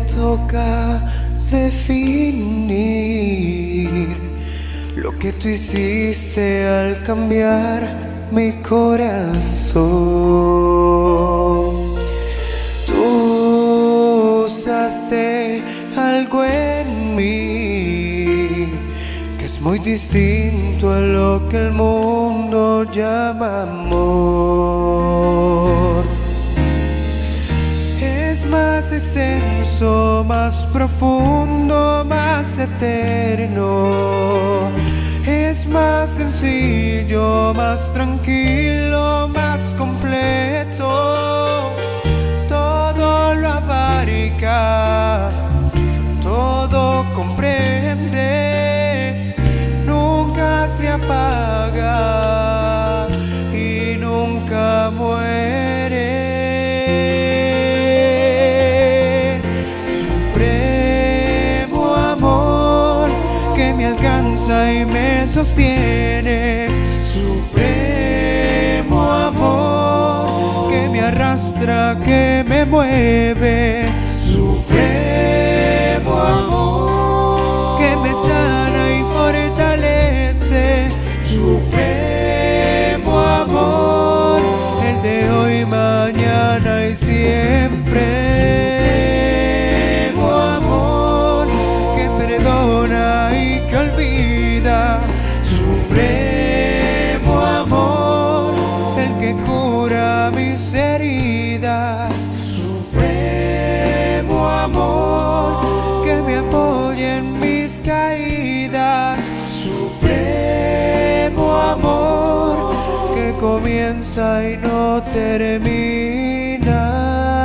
toca definir lo que tú hiciste al cambiar mi corazón. Tú usaste algo en mí que es muy distinto a lo que el mundo llama amor. Es más extenso, más profundo, más eterno. Es más sencillo, más tranquilo, más completo. Todo lo abarca, todo comprende, nunca se apaga y nunca muere. Supremo amor que me alcanza y me sostiene. Supremo amor que me arrastra, que me mueve. Supremo amor que me sana y fortalece. Supremo amor, el de hoy, mañana y siempre. Supremo amor que perdona y que olvida. Supremo amor, el que cura mis heridas. Supremo amor que me apoya en mis caídas. Supremo amor que comienza y no termina.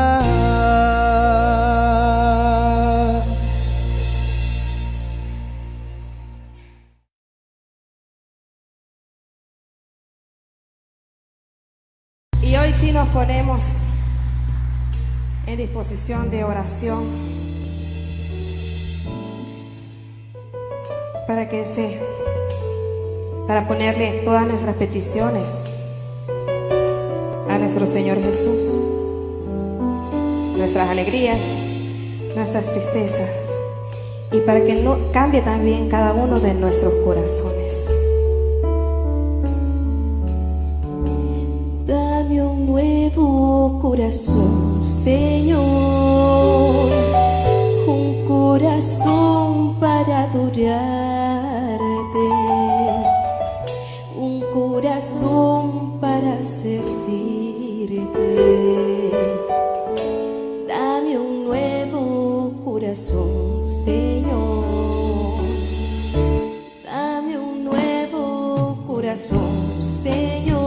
Y hoy sí nos ponemos en disposición de oración para ponerle todas nuestras peticiones a nuestro Señor Jesús, nuestras alegrías, nuestras tristezas, y para que no cambie también cada uno de nuestros corazones. Dame un nuevo corazón, Señor, un corazón para adorarte, un corazón para servirte. Dame un nuevo corazón, Señor, dame un nuevo corazón, Señor.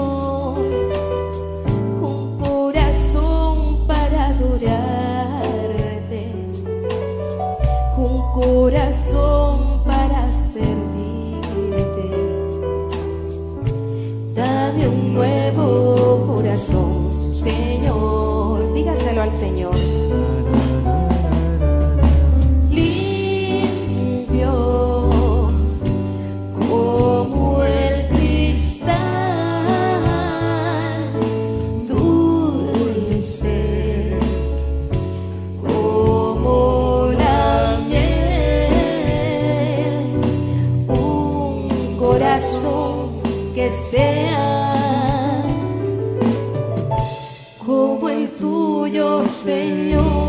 Corazón para servirte. Dame un nuevo corazón, Señor. Dígaselo al Señor. Limpio como el cristal, dulce como la miel, un corazón que sea como el tuyo, Señor.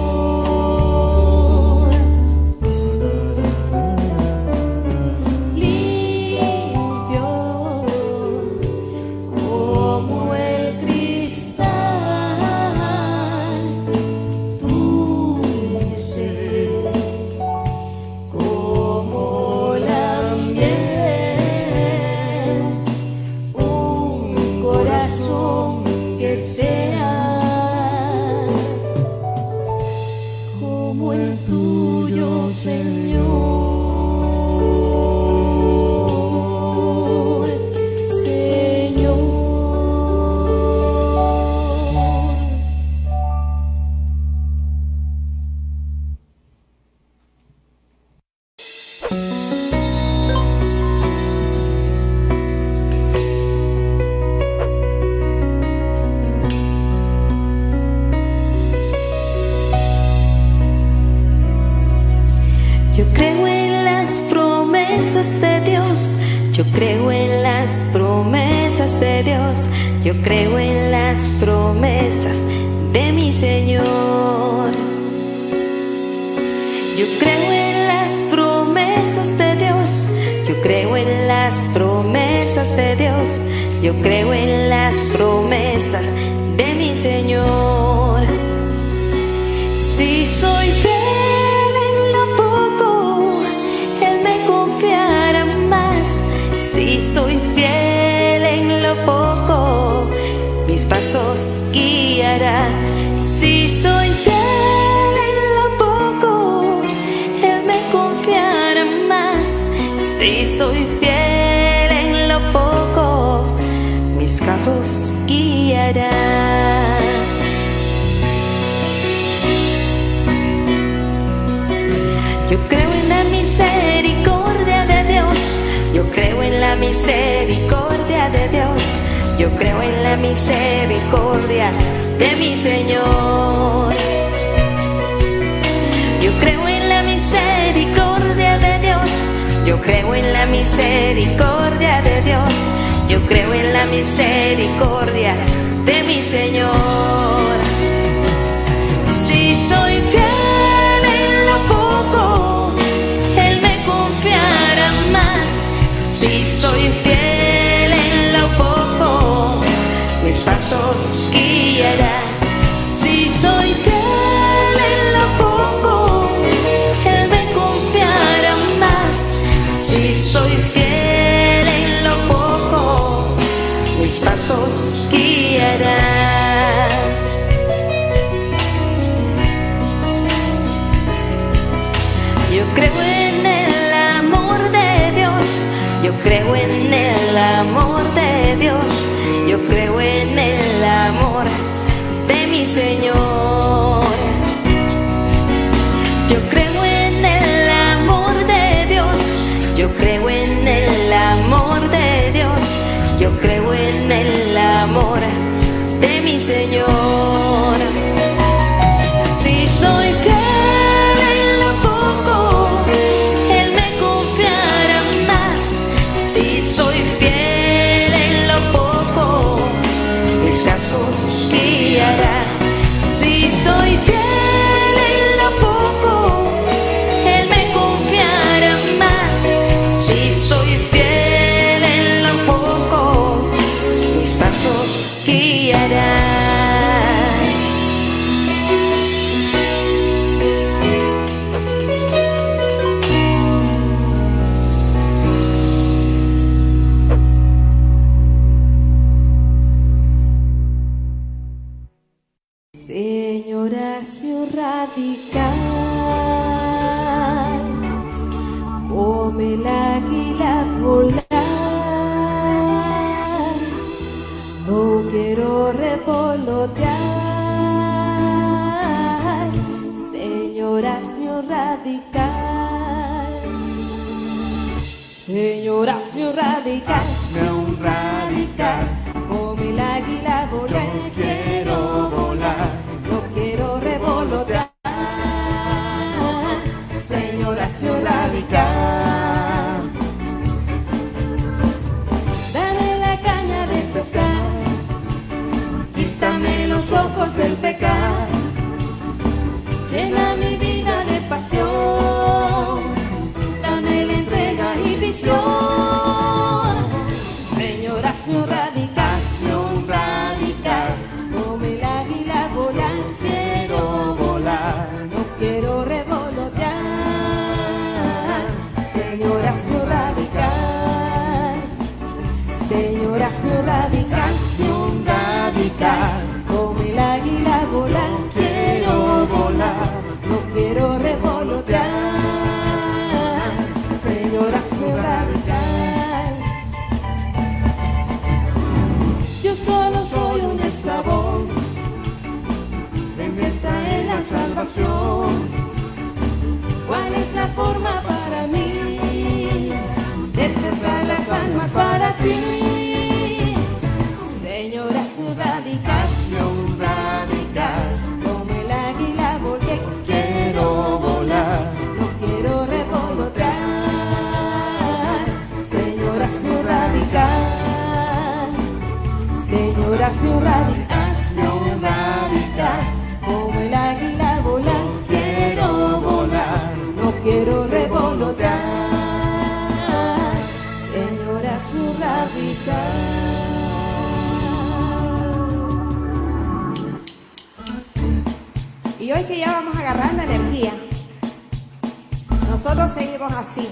Limpio como el cristal, dulce como la miel, un corazón que sea las promesas de Dios. Yo creo en las promesas de Dios. Yo creo en las promesas de mi Señor. Yo creo en las promesas de Dios. Yo creo en las promesas de Dios. Yo creo en las promesas de mi Señor. Si soy fiel en lo poco, Él me confiará más. Si soy fiel en lo poco, mis pasos guiará. Si soy fiel en lo poco, Él me confiará más. Si soy fiel en lo poco, mis pasos guiará. Yo creo en la misericordia de Dios. Yo creo en la misericordia de Dios. Yo creo en la misericordia de mi Señor. Yo creo en la misericordia de Dios. Yo creo en la misericordia de Dios. Yo creo en la misericordia de mi Señor. Si soy fiel en lo poco, Él me confiará más. Si soy fiel en lo poco, mis pasos guiará. Si soy fiel en lo poco, Él me confiará más. Si soy fiel en lo poco, mis pasos guiará. Yo creo en el amor de Dios. Yo creo en el amor de Dios. Yo creo en el amor de mi Señor. Yo creo en el amor de Dios. Yo creo en el amor de Dios. Yo creo en el amor de mi Señor. Si soy fiel en lo poco, Él me confiará más. Si soy fiel en lo poco, mis pasos guiará. Si soy fiel en lo poco, Él me confiará más. Si soy fiel en lo poco, mis pasos guiará. Señor, hazme un radical, como el águila volar. No quiero revolotear. Señor, hazme un radical. Señor, hazme un radical. Hazme un radical. Como el águila volar. Yo quiero volar. No quiero revolotear. Señor, hazme un radical. Dame la caña de pescar. Quítame los ojos del pecado. Llena mi vida de pasión. Dame la entrega y visión. Señor, hazme un radical. Hazme un radical. Como el águila volar. Quiero volar. No quiero revolotear. Señor, hazme un radical. Señor, hazme un radical. Hazme un radical. Como el águila volar. Quiero volar. No quiero revolotear. Señor, hazme un radical. Yo solo soy un eslabón de meta en la salvación. ¿Cuál es la forma para mí de prestar las almas para ti? Señor, hazme un radical. Hazme un radical. Como el águila volé. Quiero volar. No quiero revolotear. Y hoy que ya vamos agarrando energía, nosotros seguimos así.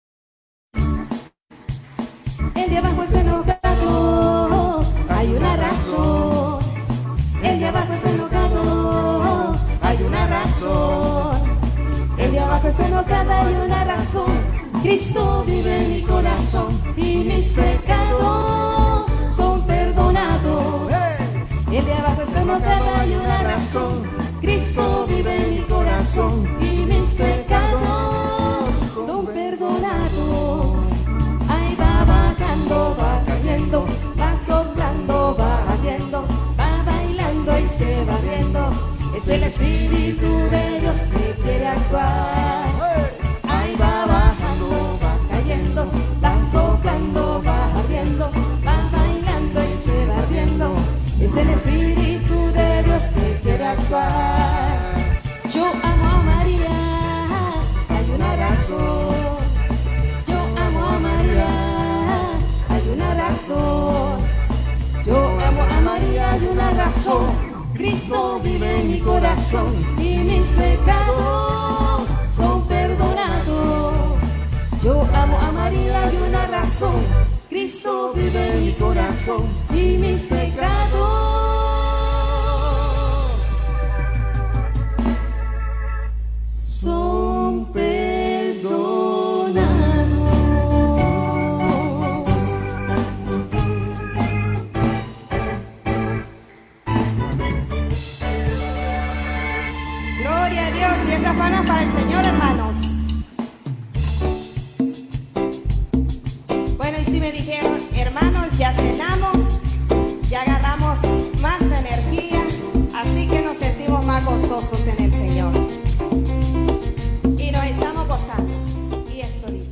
El de abajo está enojado, hay una razón. El de abajo está enojado, hay una razón. El de abajo está enojado, hay una razón. Cristo vive en mi corazón y mis pecados son perdonados. El de abajo está enojado, hay una razón. Cristo vive en mi corazón y mis pecados son perdonados. Ahí va bajando, va cayendo, va soplando, va ardiendo, va bailando y se va riendo. Es el Espíritu de Dios que quiere actuar. Ahí va bajando, va cayendo, va soplando, va ardiendo, va bailando y se va riendo. Es el Espíritu de Dios que quiere actuar. Yo amo a María, hay una razón. Yo amo a María, hay una razón. Yo amo a María, hay una razón. Cristo vive en mi corazón y mis pecados son perdonados. Yo amo a María, hay una razón. Cristo vive en mi corazón y mis pecados son perdonados. Gloria a Dios, y estas manos para el Señor, hermanos. Bueno, y si me dijeron, hermanos, ya cenamos, ya agarramos más energía, así que nos sentimos más gozosos en el Señor. Y nos estamos gozando. Y esto dice.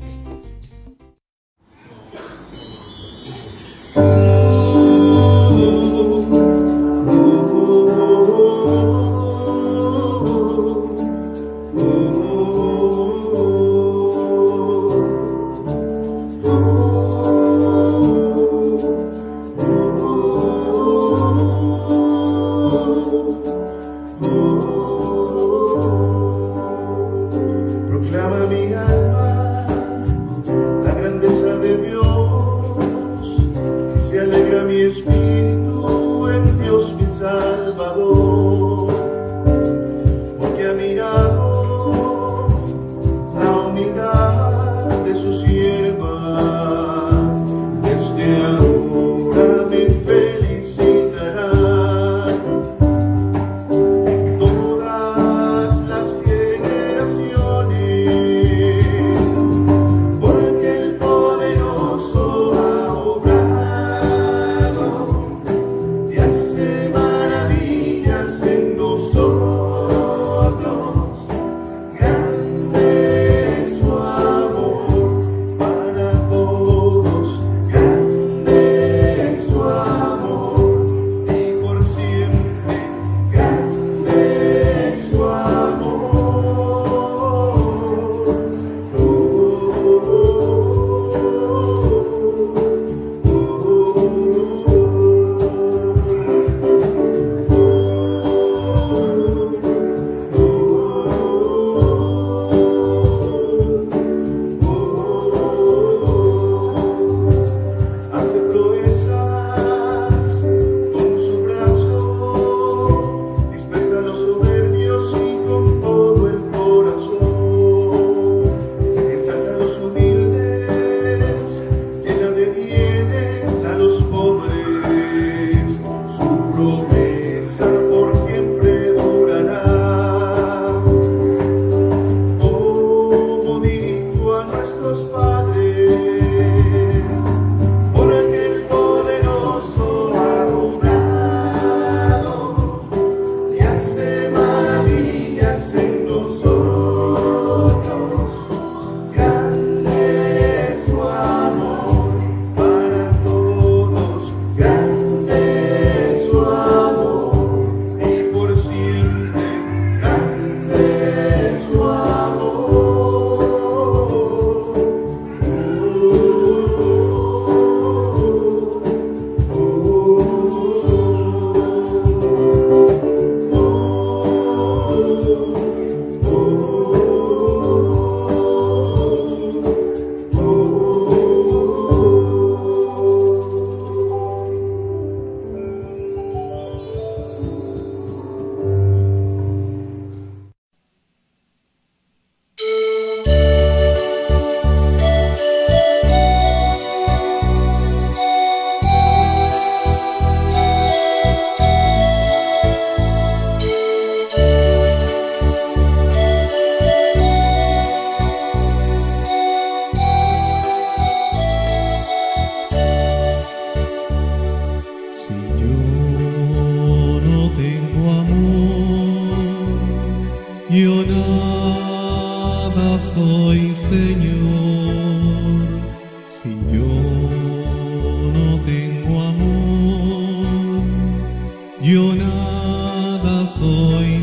Yo nada soy, Señor, si yo no tengo amor. Yo nada soy,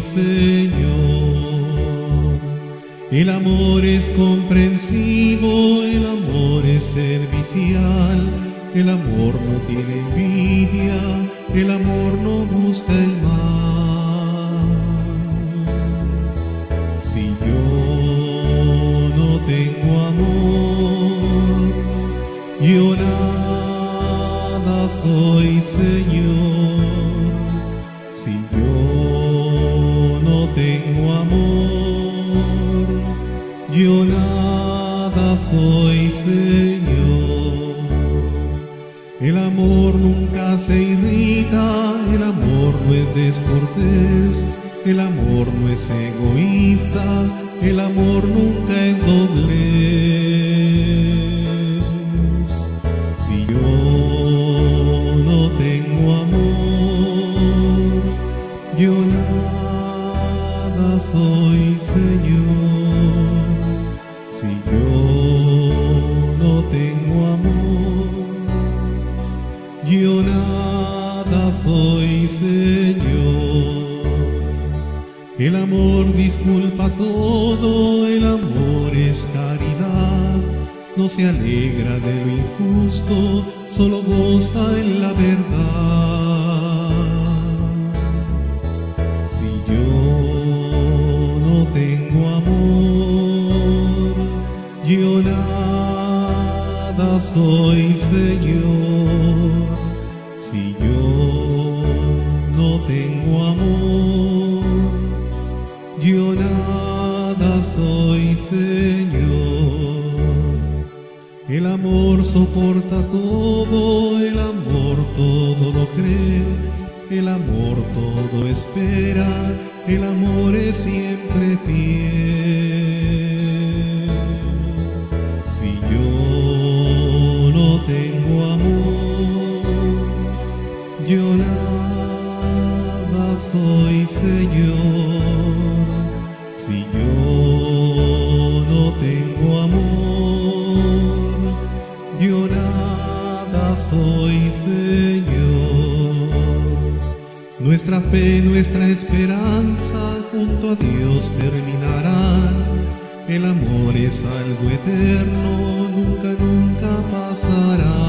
Señor. El amor es comprensivo, el amor es servicial, el amor no tiene envidia, el amor no busca el mal. Si yo no tengo amor, yo nada soy, Señor. Si yo no tengo amor, yo nada soy, Señor. El amor nunca se irrita, el amor no es descortés, el amor no es egoísta, el amor nunca es doblez. Si yo no tengo amor, yo nada soy, Señor. Si yo no tengo amor, yo nada soy, Señor. El amor disculpa todo, el amor es caridad. No se alegra de lo injusto, solo goza en la verdad. Si yo no tengo amor, yo nada soy, Señor. Si yo no tengo amor, yo nada soy, Señor. El amor soporta todo, el amor todo lo cree, el amor todo espera, el amor es siempre fiel. Si yo no tengo amor, yo nada soy, Señor. Si yo no tengo amor, yo nada soy, Señor. Nuestra fe, nuestra esperanza junto a Dios terminarán. El amor es algo eterno, nunca, nunca pasará.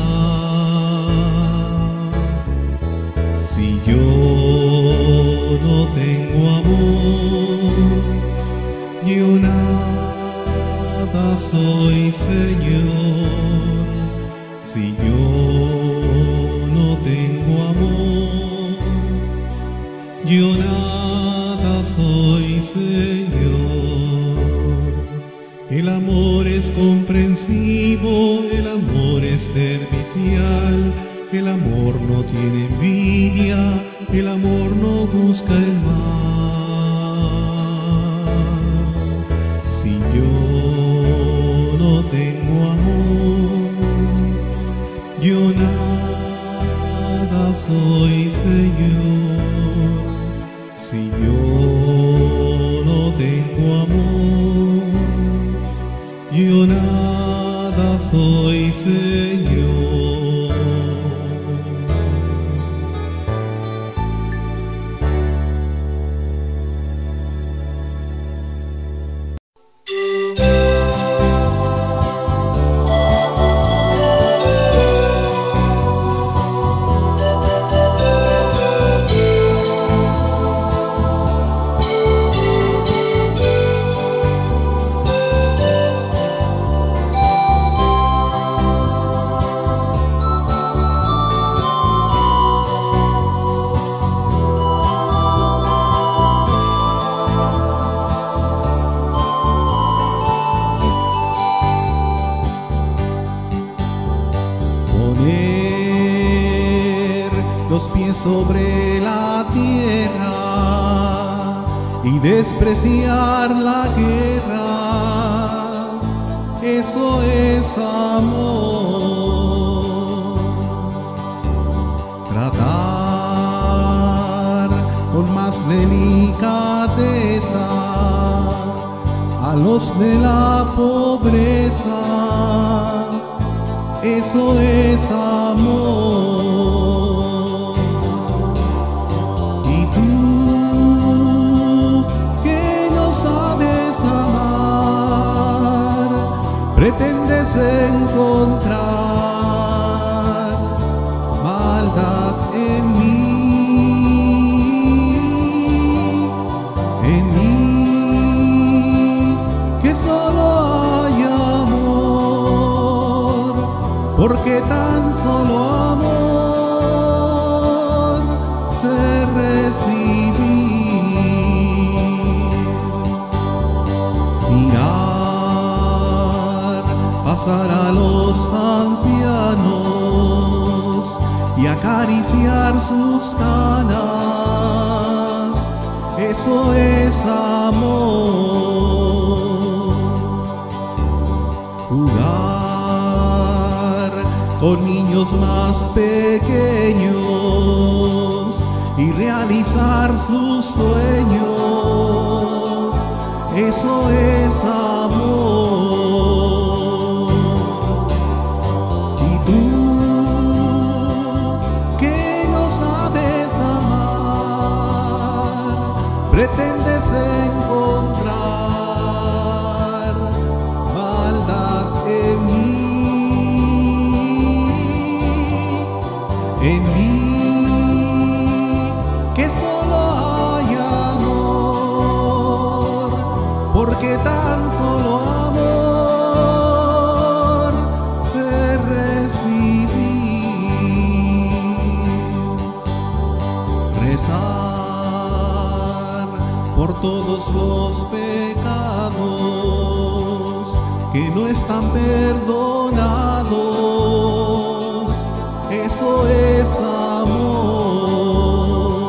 Si yo no tengo amor, yo nada soy, Señor. Si yo no tengo amor, yo nada soy, Señor. El amor es comprensivo, el amor es servicial, el amor no tiene envidia, el amor no busca el mal. Si yo no tengo amor, yo nada soy, Señor. Si yo no tengo amor, yo nada soy, Señor. Sobre la tierra y despreciar la guerra, eso es amor. Tratar con más delicadeza a los de la pobreza, eso es amor. Y tú que no sabes amar, pretendes encontrar maldad en mí, que solo hay amor, porque tan solo amor sé recibir. Mirar pasar a los ancianos y acariciar sus canas, eso es amor. Jugar con niños más pequeños y realizar sus sueños, eso es amor. Y tú que no sabes amar, pretendes encontrar maldad en mí, que solo hay amor, porque tan solo amor sé recibir. Rezar por todos los pecados que no están perdonados, eso es amor.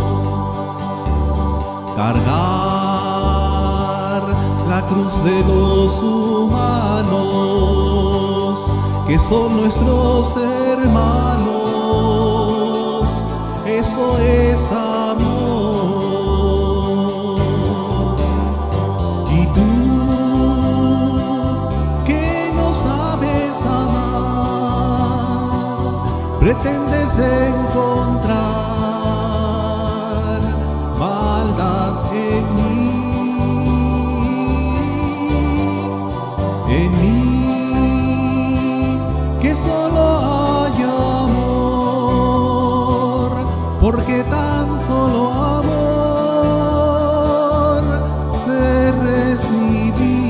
Cargar la cruz de los humanos, que son nuestros hermanos, eso es amor. Y tú que no sabes amar, pretendes encontrar maldad en mí, que solo hay amor, porque tan solo amor sé recibir.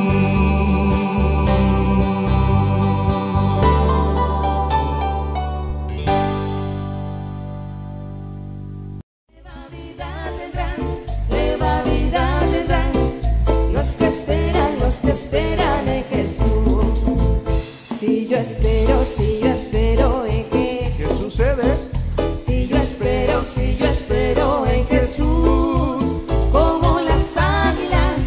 Nueva vida tendrán los que esperan en Jesús. Si yo espero en Jesús. ¿Qué sucede? Si yo espero en Jesús, como las águilas,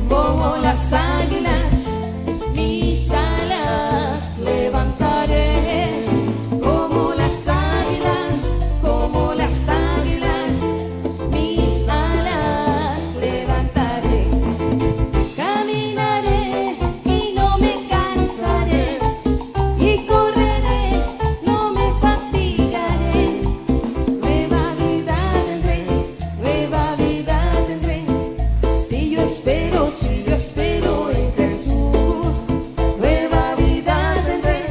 mis alas levantaré, como las águilas, mis alas levantaré. Caminaré y no me cansaré, y correré, no me fatigaré. Nueva vida tendré, si yo espero en Jesús. Nueva vida tendré,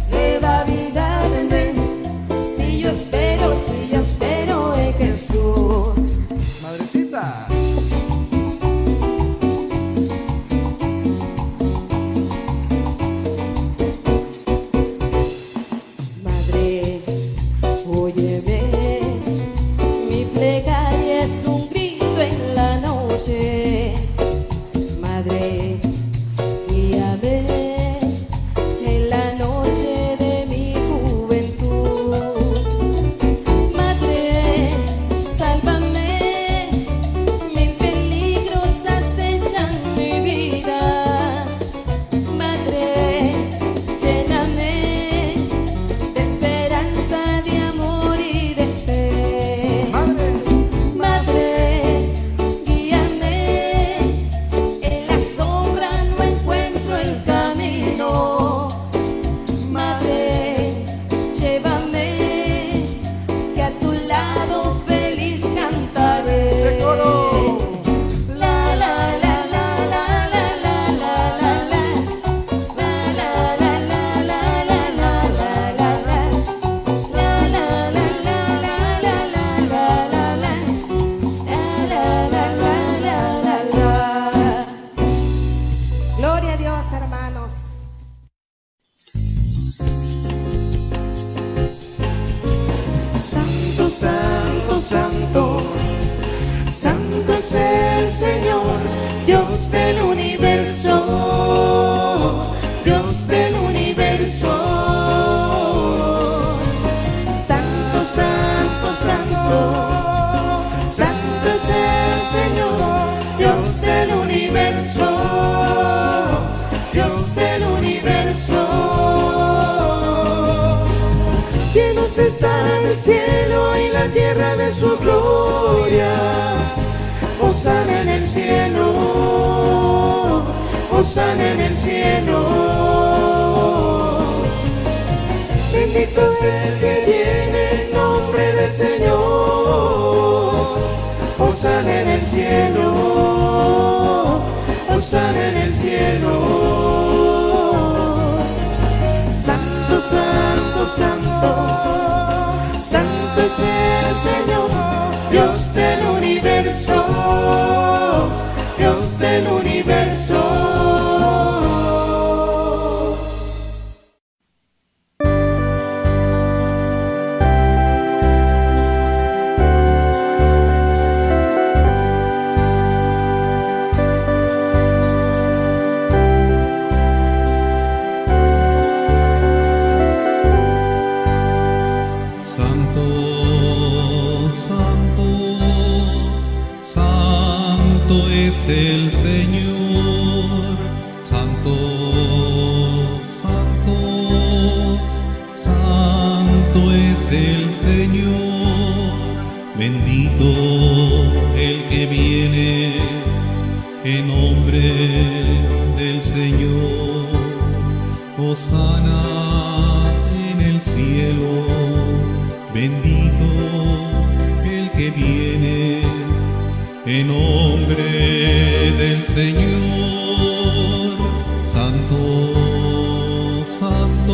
si yo espero en Jesús. Madrecita. Madre, óyeme, mi plegaria es un grito en la noche. Dios del universo, Dios del universo. Santo, santo, santo, santo es el Señor, Dios del universo, Dios del universo. Llenos está el cielo y la tierra de su gloria. Hosana en el cielo, hosana en el cielo. Bendito es el que viene en nombre del Señor. Hosana en el cielo, hosana en el cielo. Santo, santo, santo, santo es el Señor, Dios del universo, Dios del universo. El Señor, santo, santo, santo es el Señor, bendito el que viene en nombre del Señor. Hosana en el cielo, bendito el que viene en nombre del Señor. Santo, santo,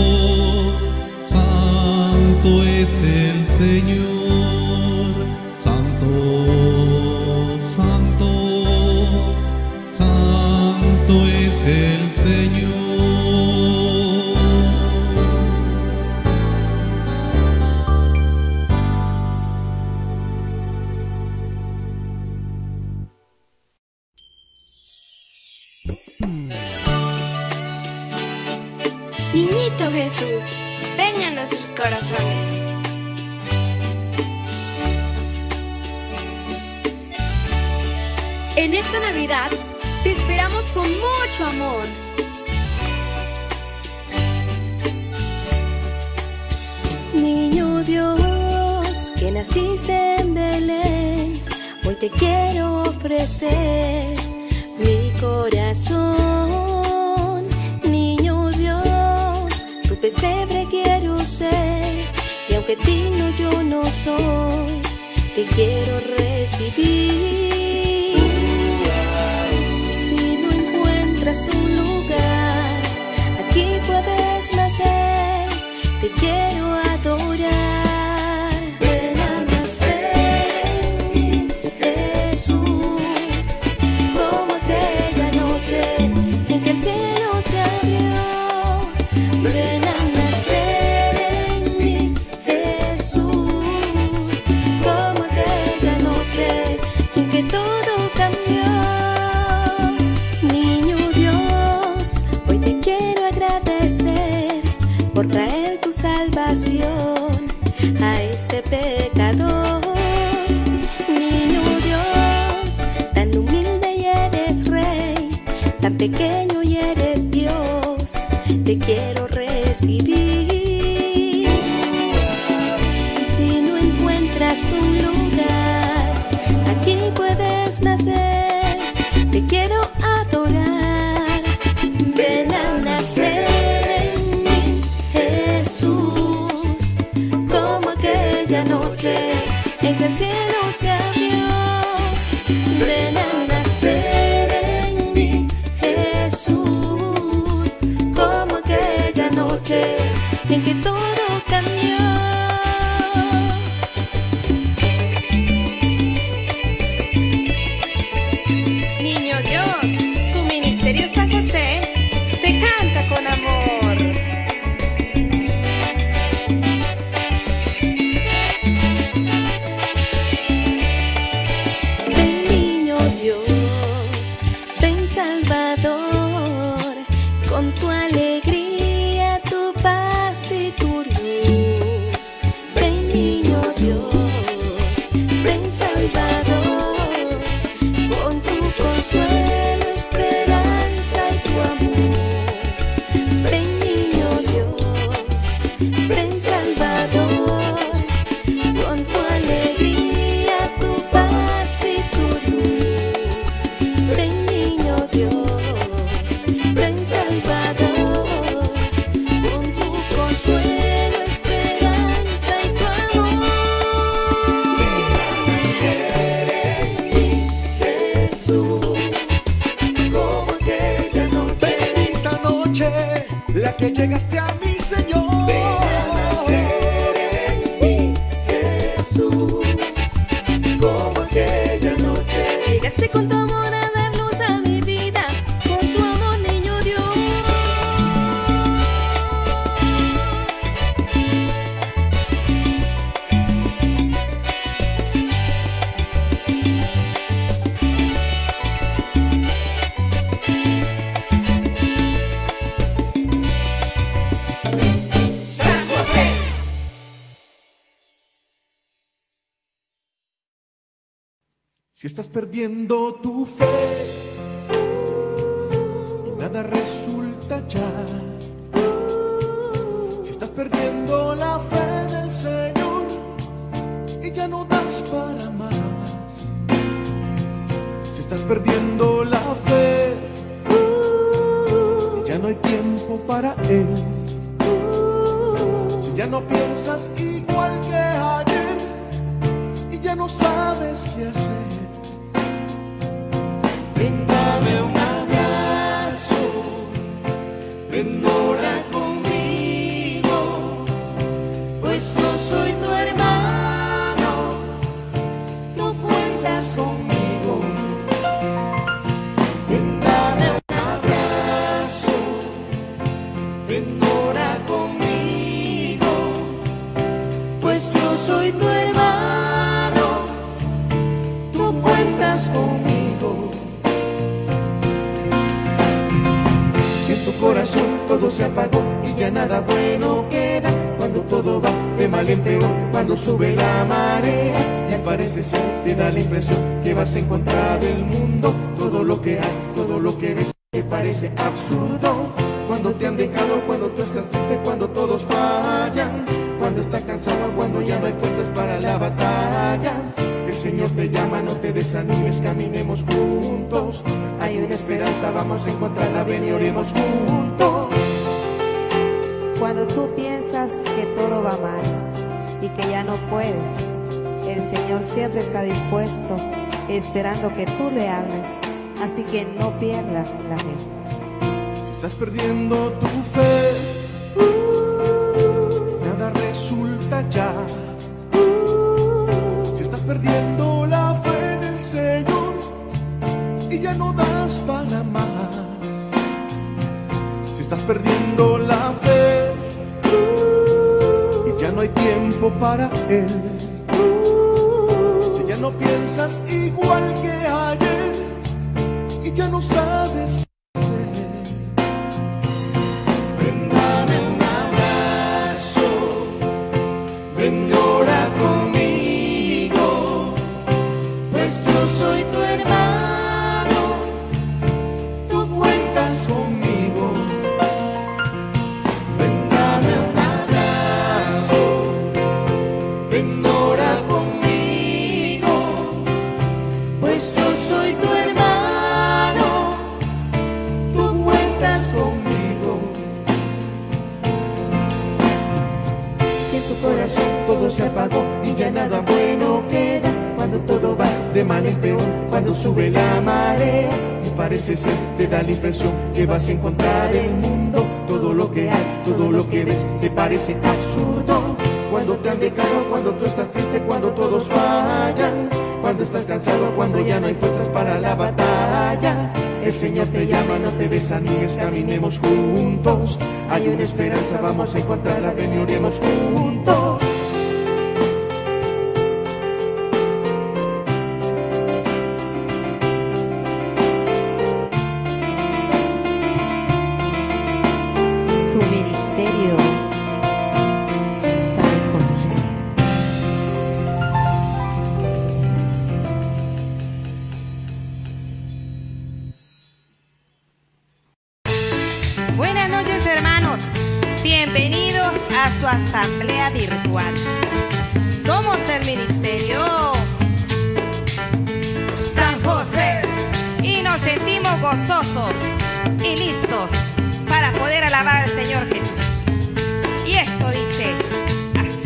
santo es el Señor. Santo, santo, santo es el Señor. Niñito Jesús, ven a nuestros corazones. En esta Navidad te esperamos con mucho amor. Niño Dios, que naciste en Belén, hoy te quiero ofrecer mi corazón. Niño Dios, tu pesebre quiero ser, y aunque digno yo no soy, te quiero recibir. Si no encuentras un lugar, aquí puedes nacer, te quiero adorar. Ven a nacer en mí, Jesús, como aquella noche en que el cielo se abrió. Ven a nacer en mí, Jesús, como aquella noche en que todo cambió. Niño Dios, hoy te quiero agradecer por traer tu salvación a este pecador. Niño Dios, tan humilde y eres rey, tan pequeño y eres Dios, te quiero recibir. Y si no encuentras un lugar, aquí puedes nacer, te quiero adorar. Ven a nacer en mí, Jesús, como aquella noche en que el cielo se abrió. Ven a nacer en mí, Jesús, como aquella noche Ven niño Dios, ven Salvador, con tu consuelo, esperanza y tu amor. Jesús, como aquella noche, bendita noche, la que llegaste a mí, Señor. Ven a nacer en mí, Jesús, como aquella noche. Llegaste con tu amor a dar luz a mi vida, con tu amor, niño Dios. San José. Si estás perdiendo tu fe y nada resulta ya, si estás perdiendo la fe del Señor y ya no das para más, si estás perdiendo la fe y ya no hay tiempo para Él, si ya no piensas igual que ayer y ya no sabes qué hacer, ven, dame un abrazo, ven, ora conmigo, Pues yo soy tu hermano, tú cuentas conmigo. ven, dame un abrazo, ven, ora conmigo, Pues yo soy tu hermano, tú cuentas conmigo. si en tu corazón todo se apagó y ya nada bueno queda, cuando todo va de mal en peor, cuando sube la marea y parece ser, te da la impresión que vas en contra del mundo, todo lo que hay, todo lo que ves te parece absurdo, cuando te han dejado, cuando tú estás triste, cuando todos fallan, cuando estás cansado, cuando ya no hay fuerzas para la batalla, el Señor te llama, no te desanimes, caminemos juntos, hay una esperanza, vamos a encontrarla, ven y oremos juntos. Cuando tú piensas que todo va mal y que ya no puedes, el Señor siempre está dispuesto, esperando que tú le hables. Así que no pierdas la fe. Si estás perdiendo tu fe, nada resulta ya. Si estás perdiendo la fe del Señor y ya no das para más. Si estás perdiendo la fe y ya no hay tiempo para Él. Si ya no piensas igual que ayer y ya no sabes qué hacer, ven, dame un abrazo, ven, ora conmigo, Pues yo soy tu hermano, tú cuentas conmigo, ven, dame un abrazo, ven, ora conmigo, Pues yo soy tu hermano, tú cuentas conmigo. Si en tu corazón todo se apagó y ya nada bueno queda, cuando todo va de mal en peor, cuando sube la marea y parece ser, te da la impresión que vas a encontrar el mundo, todo lo que hay, todo lo que ves te parece absurdo, cuando te han dejado, cuando tú estás triste, cuando todos fallan, cuando estás cansado, cuando ya no hay fuerzas para la batalla, el Señor te llama, no te desanimes, caminemos juntos, hay una esperanza, vamos a encontrarla, ven y oremos juntos. Tu ministerio, San José. Buenas noches, hermanos. Bienvenidos a su asamblea virtual. Somos el ministerio San José y nos gozosos y listos para poder alabar al Señor Jesús. Y esto dice así.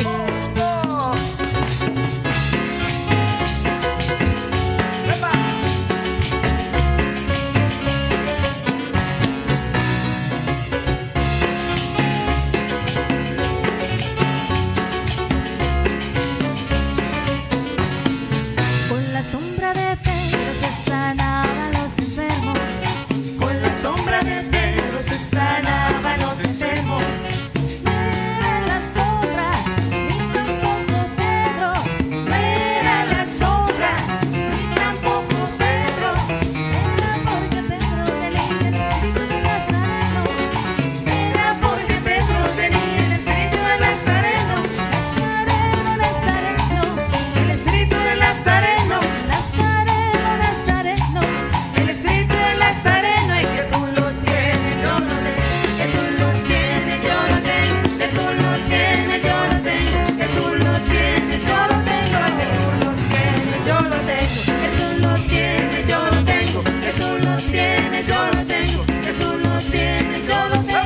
Con la sombra de Pedro se sanaban los enfermos. Con la sombra de Pedro se sanaban los enfermos. No era la sombra, ni tampoco Pedro. No era la sombra, ni tampoco Pedro. Era porque Pedro tenía el espíritu de Nazareno. Era porque Pedro tenía el espíritu de Nazareno. Nazareno, Nazareno. El espíritu de Nazareno. Nazareno, Nazareno. El espíritu de Nazareno. Y que tú lo tienes, yo lo tengo. Que tú lo tienes, yo lo tengo. Que tú lo tienes, yo lo tengo. Que tú lo tienes, yo lo tengo. Que tú lo tienes, yo lo tengo. Que tú lo tienes, yo lo tengo. Que tú lo tienes, yo lo tengo.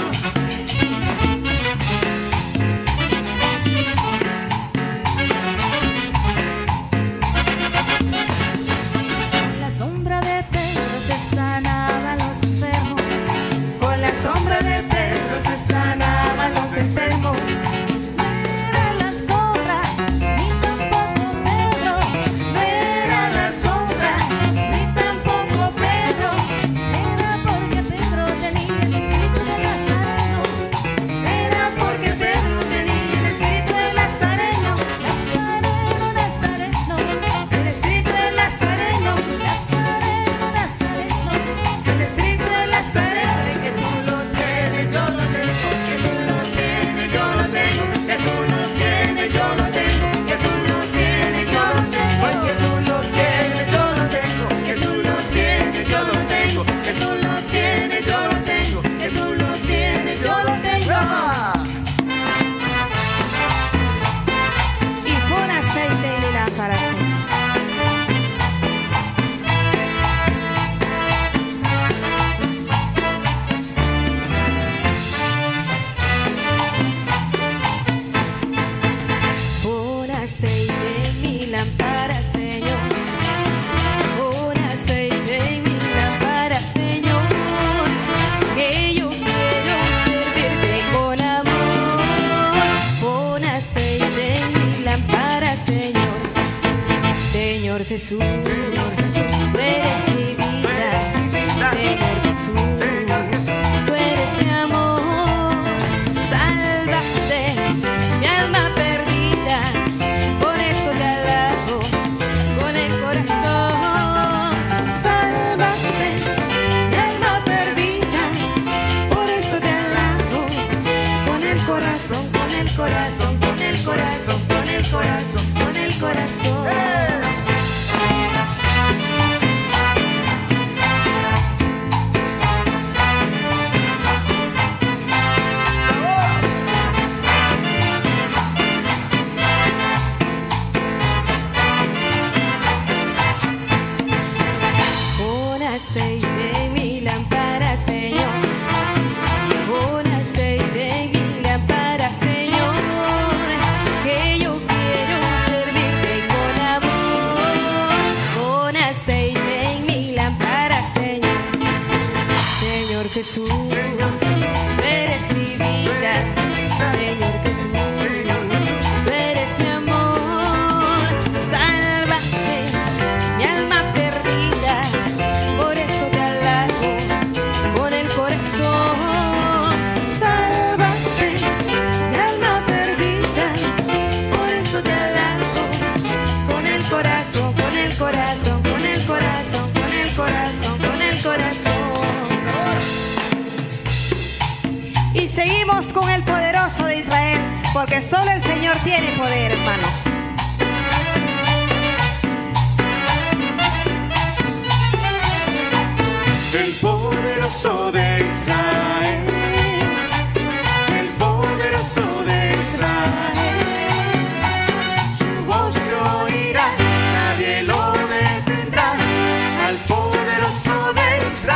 Con la sombra de Pedro se sanaban los enfermos. Con la sombra de Pedro se sanaban los enfermos. No era la sombra, ni tampoco Pedro. No era la sombra, ni tampoco Pedro. Era porque Pedro tenía el espíritu de Nazareno. Era porque Pedro tenía el espíritu de Nazareno. Nazareno, Nazareno. El espíritu de Nazareno. Nazareno, Nazareno. El espíritu de Nazareno. Y que tú lo tienes, yo lo tengo. Que tú lo tienes, yo lo tengo. Que tú lo tienes, yo lo tengo. Que tú lo tienes, yo lo tengo. Que tú lo tienes, yo lo tengo. Que tú lo tienes, yo lo tengo. Que tú lo tienes, yo lo tengo. Que tú lo tienes, yo lo tengo. Y pon aceite en mi lámpara, Señor. Pon aceite en mi lámpara, Señor. Pon aceite en mi lámpara, Señor. Que yo quiero servirte con amor. Pon aceite en mi lámpara, Señor. Señor Jesús, tú eres mi vida. Señor Jesús, tú eres mi amor. Salvaste mi alma perdida, por eso te alabo con el corazón. Salvaste mi alma perdida, por eso te alabo con el corazón, con el corazón, con el corazón, con el corazón, con el corazón. Pon aceite en mi lámpara, Señor. Pon aceite en mi lámpara, Señor. Que yo quiero servirte con amor. Pon aceite en mi lámpara, Señor. Señor Jesús, tú eres mi vida. Señor Jesús, tú eres mi amor. Salvaste mi alma perdida, por eso te alabo con el corazón. Salvaste mi alma perdida, por eso te alabo con el corazón, con el corazón, con el corazón, con el corazón, con el corazón. Y seguimos con el poderoso de Israel, porque solo el Señor tiene poder, hermanos. El poderoso de Israel, el poderoso de Israel, su voz se oirá, nadie lo detendrá, al poderoso de Israel.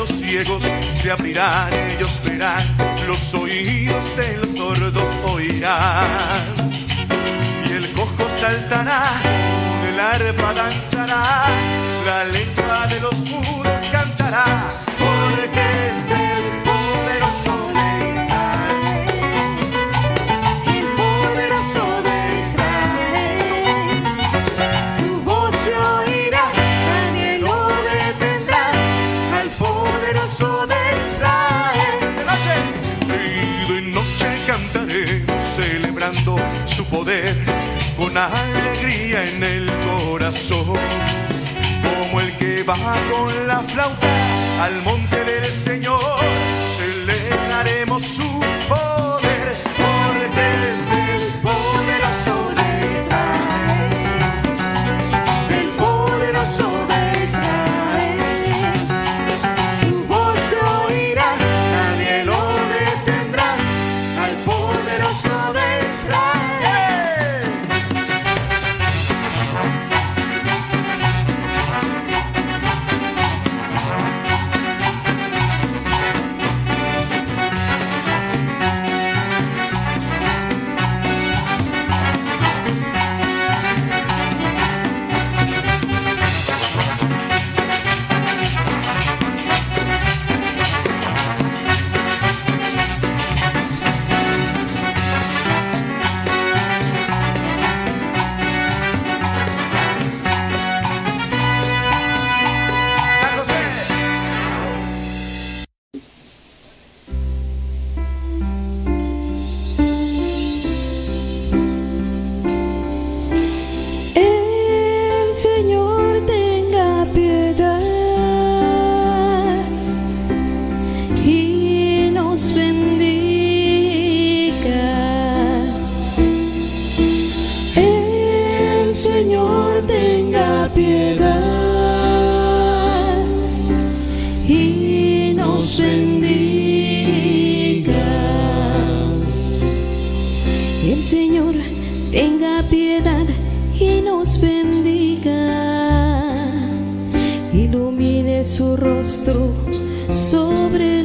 ciegos se abrirán, ellos verán, los oídos de los sordos oirán. Y el cojo saltará, el arpa danzará, la lengua de los mudos cantará, porque es el poderoso de Israel, el poderoso de Israel. Su voz se oirá, nadie lo detendrá, al poderoso de Israel. De noche cantaremos celebrando su poder con alegría en el corazón, como el que va con la flauta al monte del Señor, celebraremos su poder, porque es el poderoso de Israel, El poderoso de Israel. Su voz se oirá, nadie lo detendrá, al poderoso de Israel. San José. El Señor tenga piedad y nos bendiga. El Señor tenga piedad y nos bendiga. El Señor tenga piedad y nos bendiga, ilumine su rostro sobre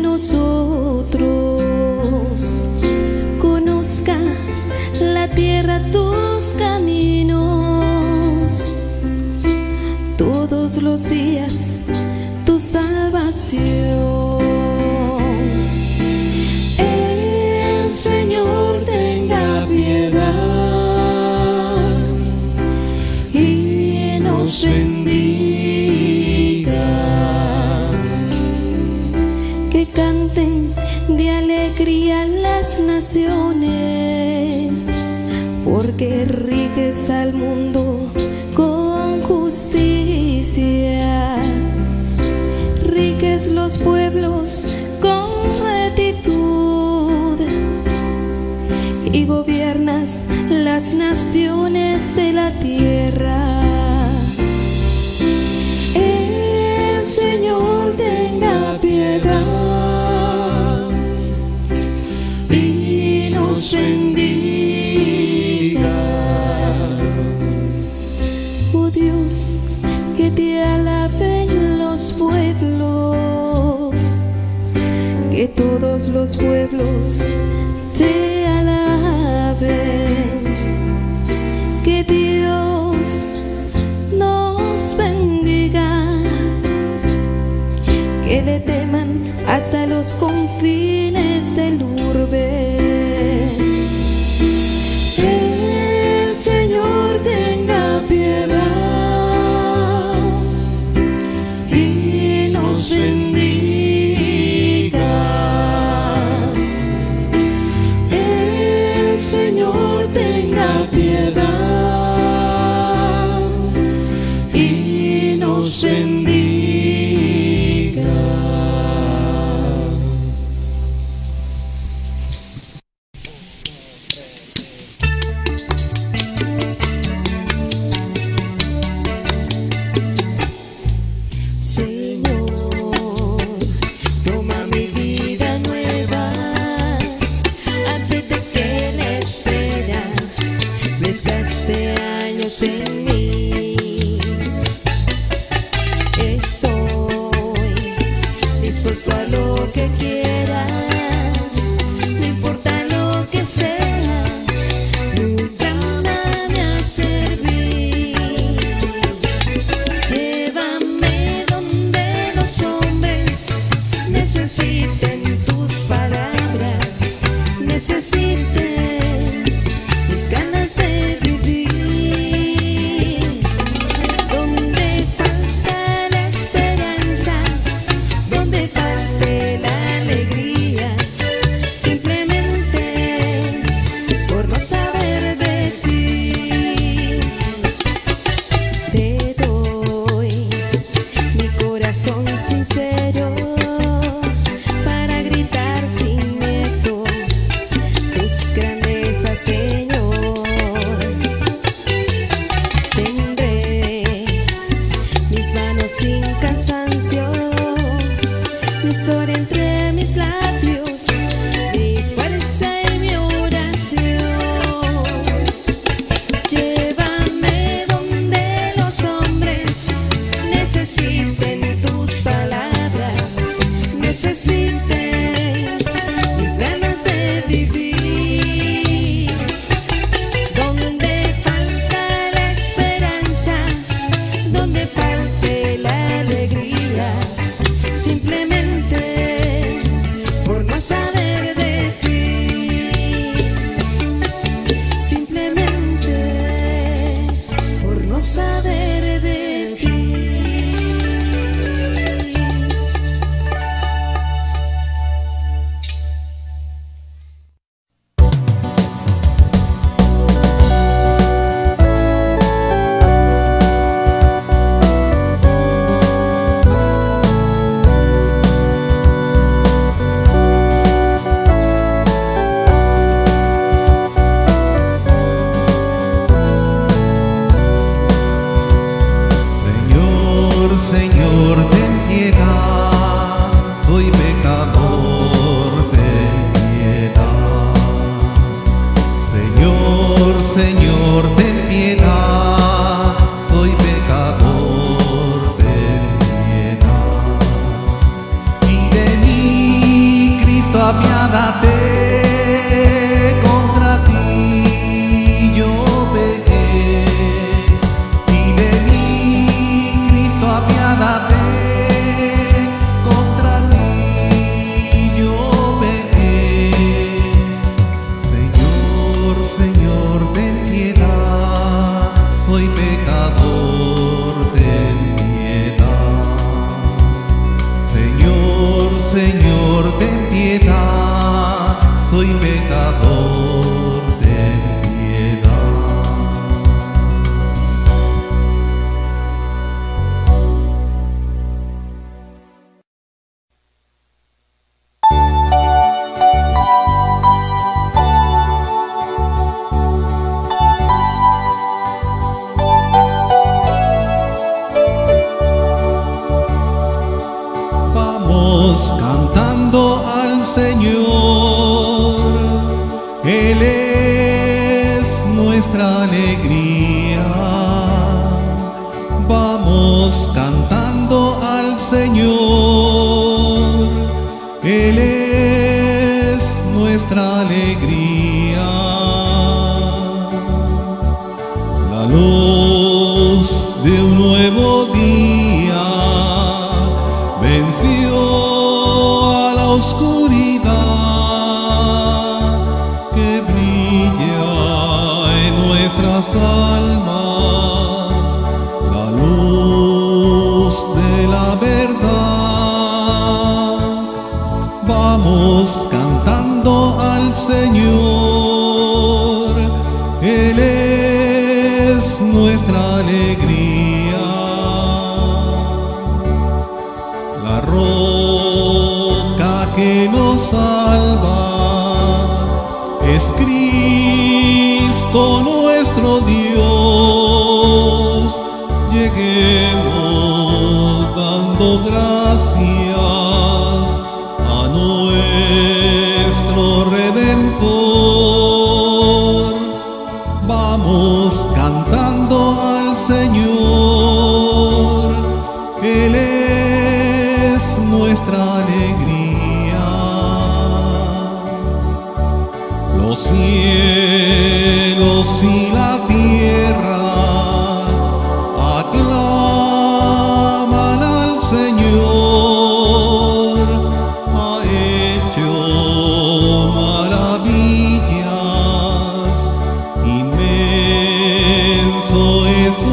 nosotros, conozca la tierra tus caminos, todos los días tu salvación. El Señor tenga piedad y nos bendiga. Que canten de alegría las naciones, porque riges al mundo con justicia, riges los pueblos con rectitud y gobiernas las naciones de la tierra. El Señor tenga piedad y nos bendiga. Oh Dios, que te alaben los pueblos, que todos los pueblos te alaben, que Dios nos bendiga, que le teman hasta los confines del urbe. El Señor tenga piedad y nos bendiga. El Señor tenga piedad y nos bendiga. dispuesto a lo que quieras, no importa lo que sea, tú llámame a servir. Llévame donde los hombres necesiten tus palabras, necesiten mis ganas de vivir. Donde falta la esperanza, donde falte la alegría, simplemente por no saber de ti. Te doy mi corazón sincero para gritar sin miedo tus grandezas, Señor. Tendré mis manos sin cansancio, mi sol entre mis labios, mi fuerza y mi oración. Llévame donde los hombres necesiten tus palabras, necesiten mis ganas de vivir. Donde falta la esperanza, donde falte la alegría, simplemente por no saber de ti, simplemente por no saber de ti. Señor, Señor, ten piedad, soy pecador, ten piedad. Señor, Señor, ten piedad, soy pecador, ten piedad. Y de mí, Cristo, apiádate, contra ti yo pequé. Y de mí, Cristo, apiádate, contra ti yo pequé. Señor, Señor, ten piedad, soy pecador, ten piedad. Señor, Señor, ten piedad, soy pecador, ten piedad. Vamos cantando al Señor, Él es nuestra alegría. Vamos cantando al Señor, Él es nuestra alegría. La luz de un nuevo día venció a la oscuridad que brilla en nuestras almas, la luz de la verdad. Vamos cantando al Señor, Él es nuestra alegría. La roca que nos salva es Cristo nuestro Dios. Lleguemos dando gracias a nuestro Redentor. Vamos cantando al Señor, Él es nuestra alegría. cielos y la tierra aclaman al Señor, ha hecho maravillas, inmenso es su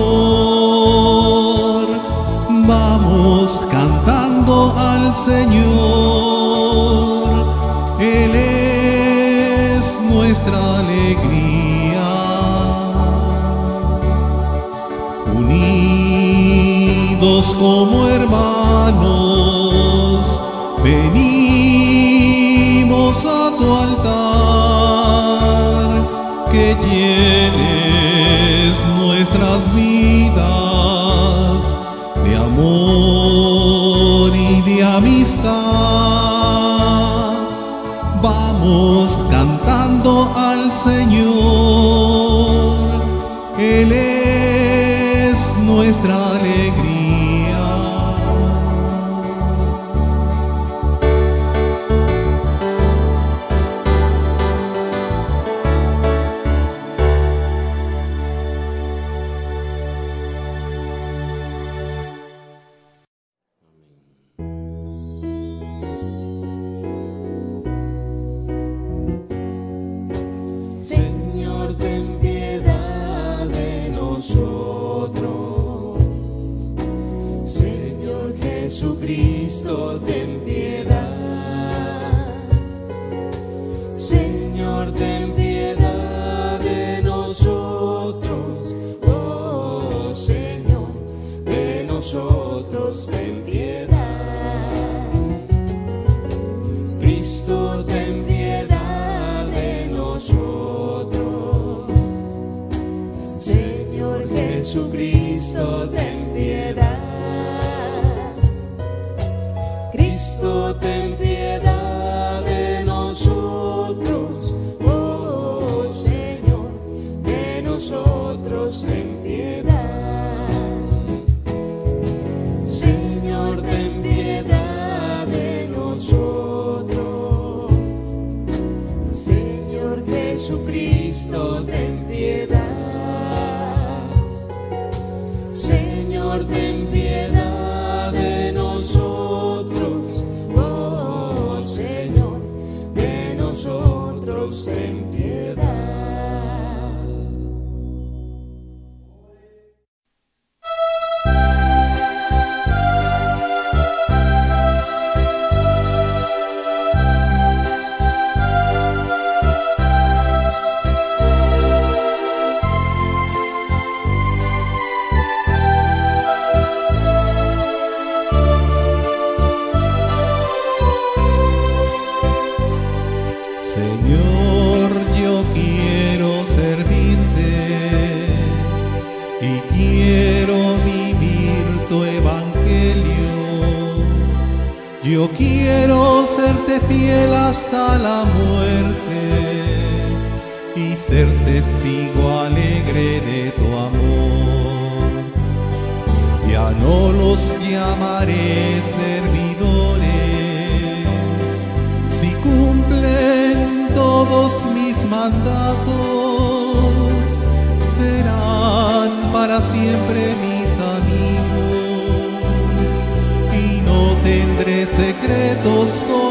amor. Vamos cantando al Señor, Él es nuestra alegría. Unidos como hermanos, venimos a tu altar, que llenes nuestras vidas de amor y de amistad. Vamos cantando al Señor, Él es nuestra alegría. Señor, ten piedad de nosotros. Señor Jesucristo, ten piedad. Señor, ten piedad de nosotros. Oh Señor, de nosotros ten piedad. Cristo, ten piedad de nosotros. Señor Jesucristo, ten piedad. Cristo, ten piedad de nosotros. Oh Señor, de nosotros ten piedad. Señor, ten piedad de nosotros. Señor Jesucristo, ten piedad. Señor, ten piedad de nosotros. Oh Señor, de nosotros ten piedad. Señor, yo quiero servirte y quiero vivir tu evangelio. Yo quiero serte fiel hasta la muerte y ser testigo alegre de tu amor. Ya no los llamaré servidores si cumplen todos mis mandatos, serán para siempre mis amigos y no tendré secretos con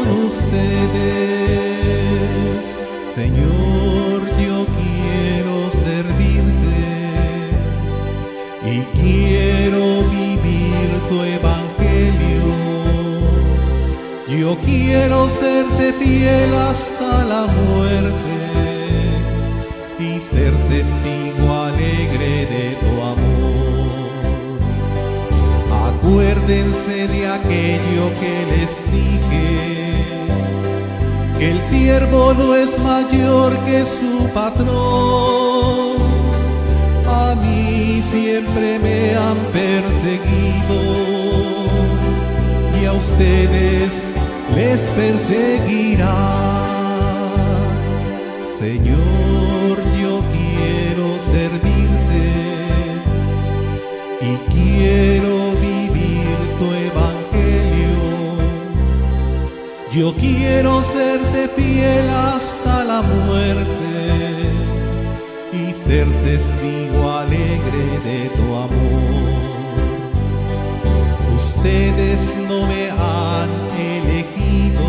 ustedes. Señor, yo quiero servirte y quiero vivir tu evangelio. Yo quiero serte fiel hasta la muerte y ser testigo alegre de tu amor. Acuérdense de aquello que les dije, que el siervo no es mayor que su patrón. A mí siempre me han perseguido y a ustedes les perseguirá. Señor, yo quiero servirte y quiero vivir tu evangelio. Yo quiero serte fiel hasta la muerte y ser testigo alegre de tu amor. Ustedes no me han elegido,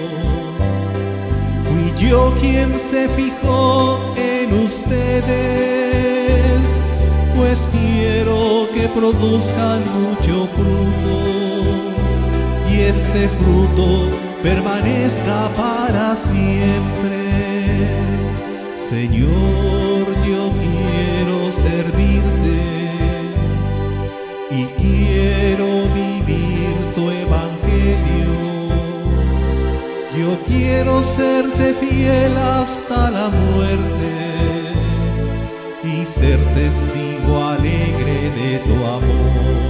fui yo quien se fijó en ustedes, pues quiero que produzcan mucho fruto y este fruto permanezca para siempre. Señor, yo quiero servirte y quiero vivir tu evangelio. Yo quiero serte fiel hasta la muerte y ser testigo alegre de tu amor.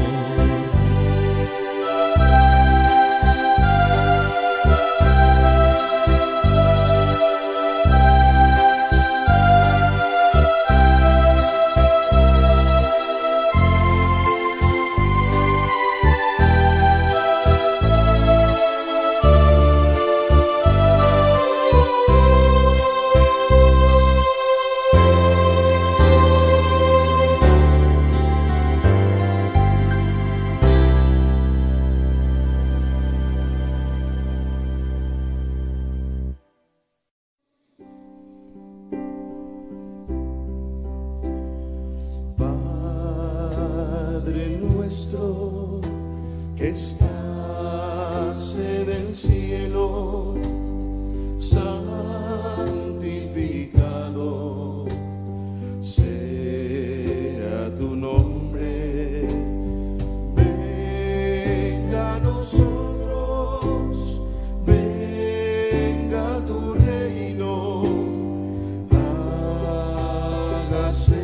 Que estás en el cielo, santificado sea tu nombre. Venga a nosotros, venga a tu reino, hágase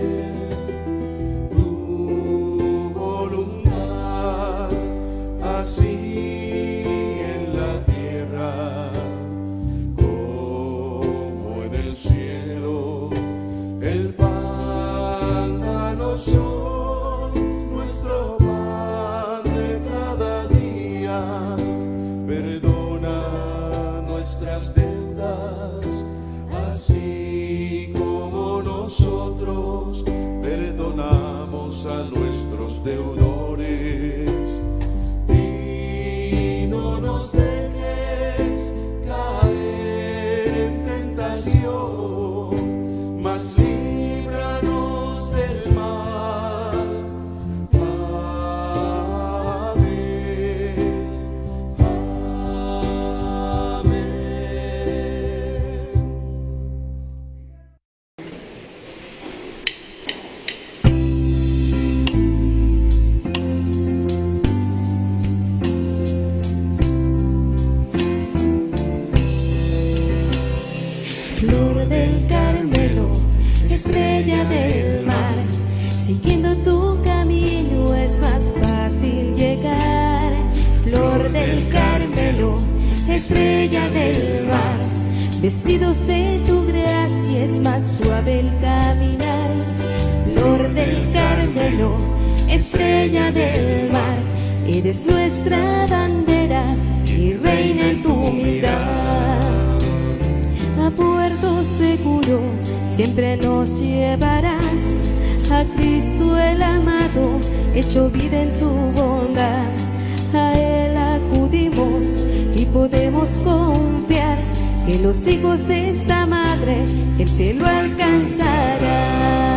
a nuestros deudores, y no nos dejes caer en tentación, mas líbranos del mal. Amén. Amén. Estrella del mar, siguiendo tu camino es más fácil llegar. Flor del Carmelo, estrella del mar, vestidos de tu gracia es más suave el caminar. Flor del Carmelo, estrella del mar, eres nuestra bandera y reina en tu humildad. A puerto seguro siempre nos llevarás, a Cristo el amado, hecho vida en tu bondad. A Él acudimos y podemos confiar que los hijos de esta madre el cielo alcanzará.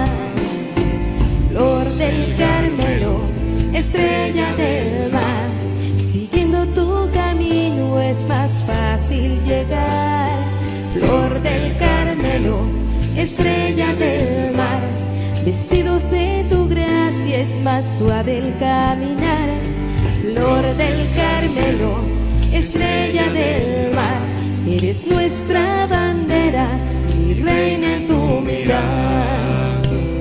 Flor del Carmelo, estrella del mar, siguiendo tu camino es más fácil llegar. Flor del Carmelo, estrella del mar, vestidos de tu gracia es más suave el caminar. Flor del Carmelo, estrella del mar, eres nuestra bandera y reina en tu humildad.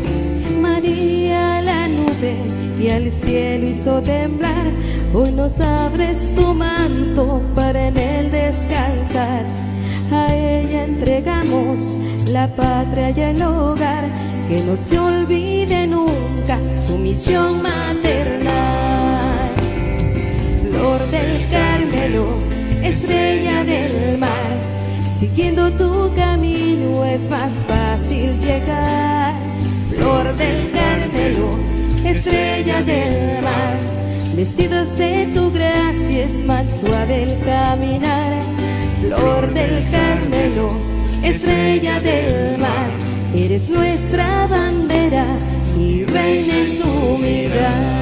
María la nube y al cielo hizo temblar, hoy nos abres tu manto para en él descansar. A ella entregamos la patria y el hogar, que no se olvide nunca su misión maternal. Flor del Carmelo, estrella del mar, siguiendo tu camino es más fácil llegar. flor del Carmelo, estrella del mar. Vestidos de tu gracia es más suave el caminar. Flor del Carmelo, estrella del mar, eres nuestra bandera y reina en tu humildad.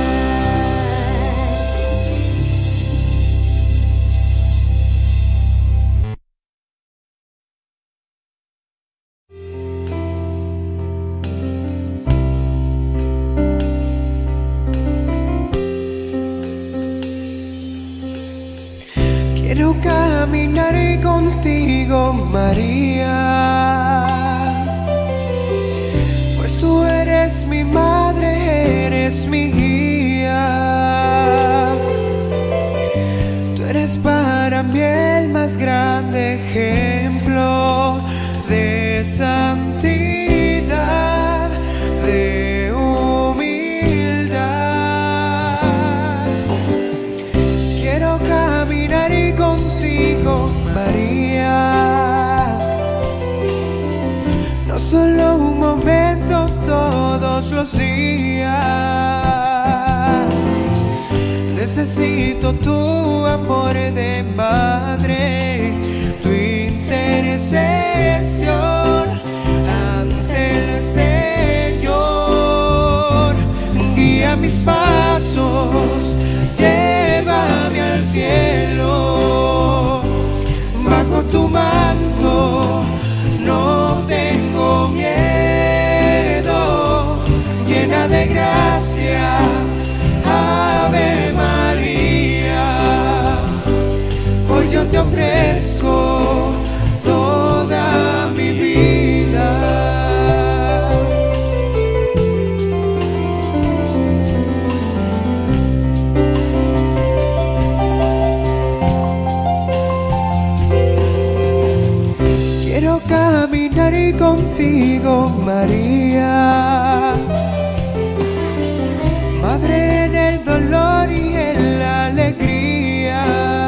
Quiero caminar contigo, María, pues tú eres mi madre, eres mi guía. Tú eres para mí el más grande ejemplo de santidad, de humildad. Quiero caminar contigo, María, no solo un momento, todos los días. Necesito tu amor de madre, tu intercesión ante el Señor. Guía mis pasos, llévame al cielo. Bajo tu manto no tengo miedo, llena de gracia, Ave María. Hoy yo te ofrezco toda mi vida. Caminar contigo, María, madre en el dolor y en la alegría.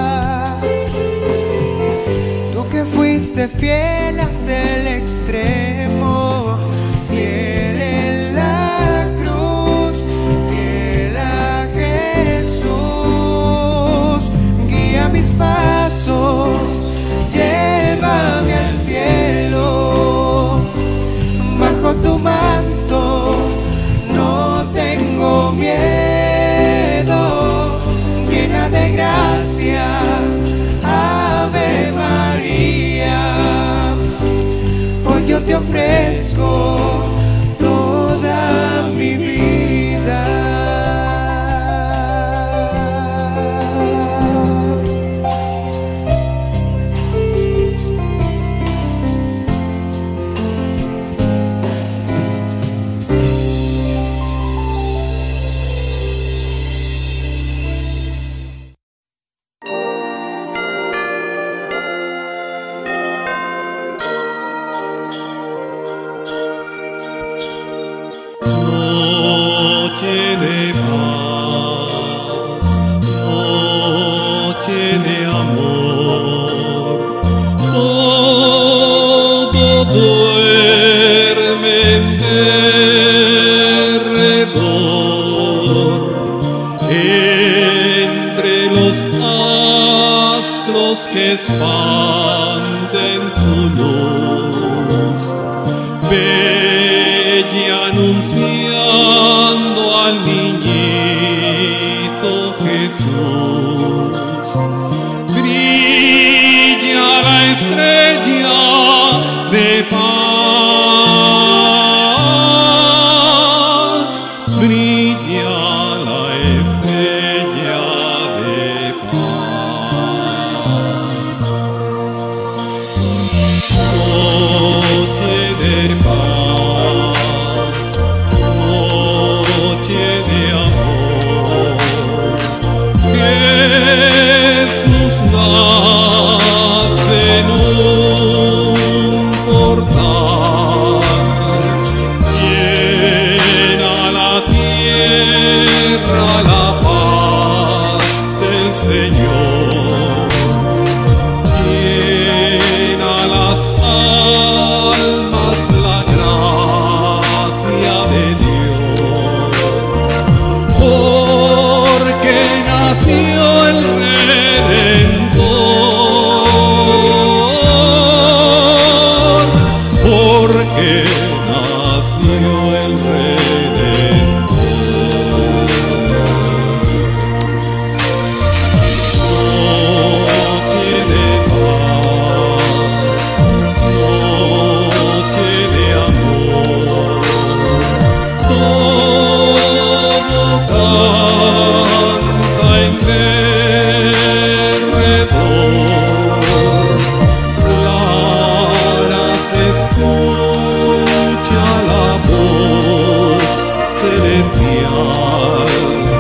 Tú que fuiste fiel hasta el extremo, fiel en la cruz, fiel a Jesús. Guía mis pasos, llévame al cielo. Bajo tu manto no tengo miedo, llena de gracia, Ave María. Hoy yo te ofrezco toda mi vida. Que expanden su luz, bella anunciando al niñito Jesús. Brilla la estrella de paz, brilla la estrella de paz. Noche de paz, noche de amor, Jesús nace en un portal, llena la tierra nació el Redentor, porque nació el Redentor. Noche de paz, noche de amor, todo canta en derredor. Clara se escucha la voz celestial,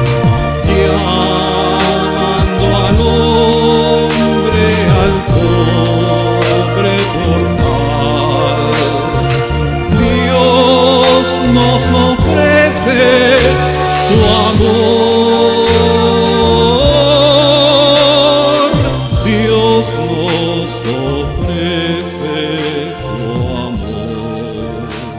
llamando al hombre al pobre mortal. Dios nos ofrece su amor, Dios nos ofrece su amor.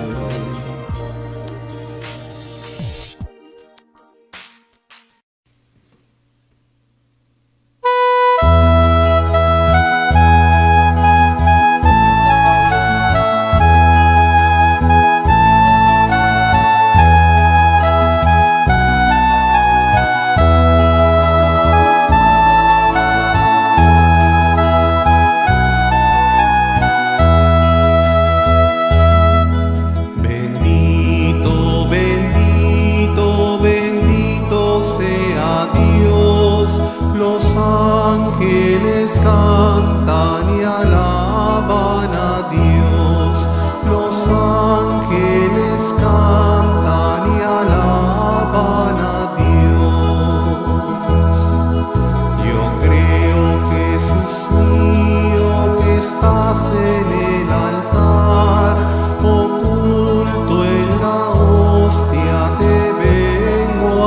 Bendito, bendito, bendito sea Dios. Los ángeles cantan y alaban a Dios. Los ángeles cantan y alaban a Dios. Yo creo, Jesús mío, que estás en el altar, oculto en la hostia, te vengo a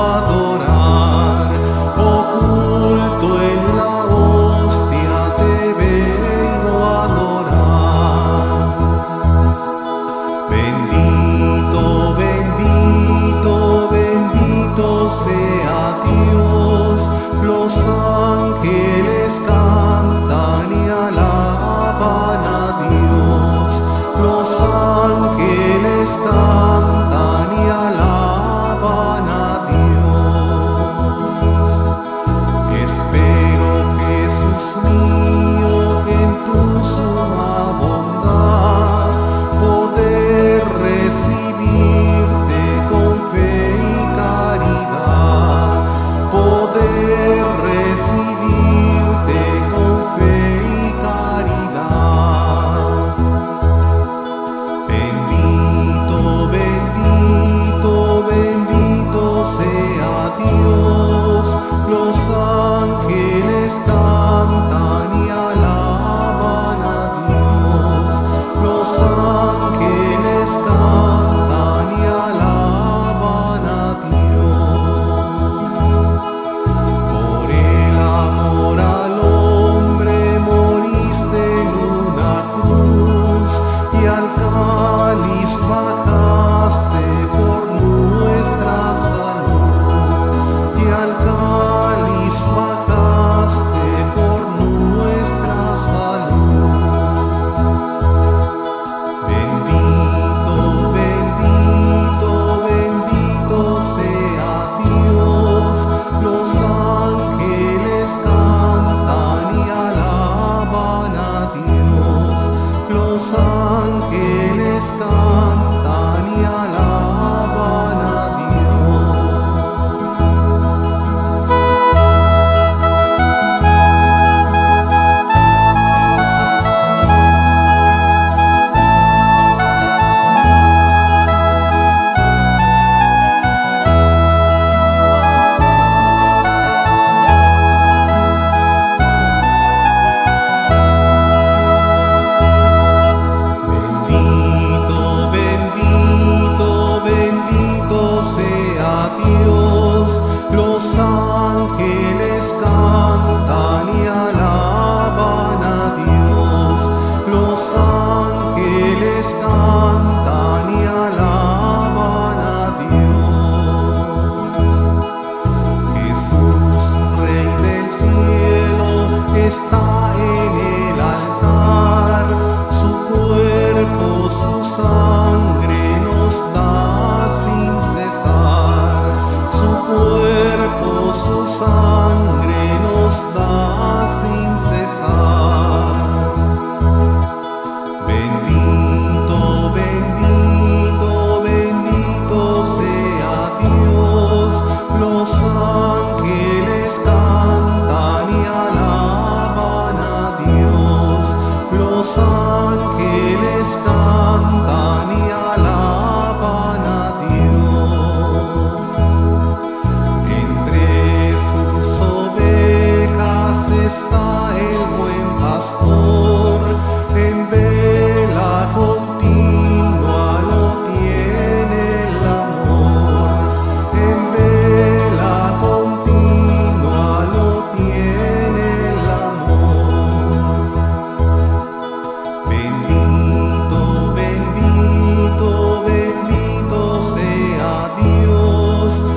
adorar. Oculto en la hostia, te vengo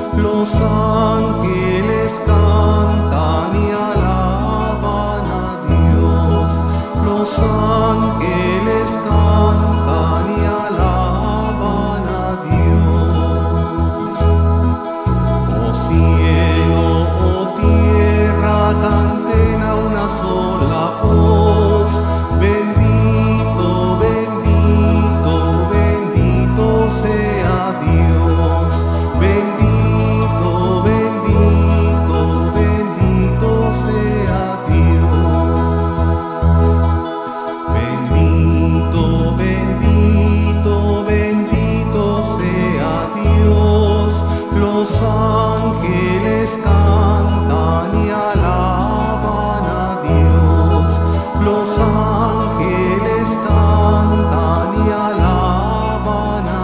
los ángeles cantan y alaban a Dios. Los ángeles cantan y alaban a Dios. Oh cielo, oh tierra, canten a una sola voz. Bendito, bendito, bendito sea Dios. Bendito, bendito, bendito sea Dios. Bendito, bendito, bendito sea Dios. Los ángeles cantan y alaban a Dios. Los ángeles cantan y alaban a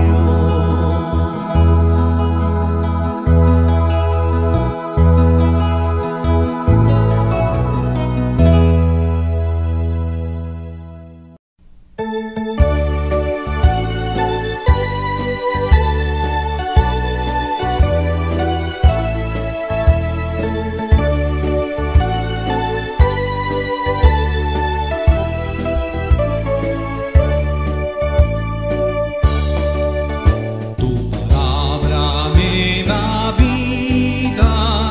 Tu palabra me da vida,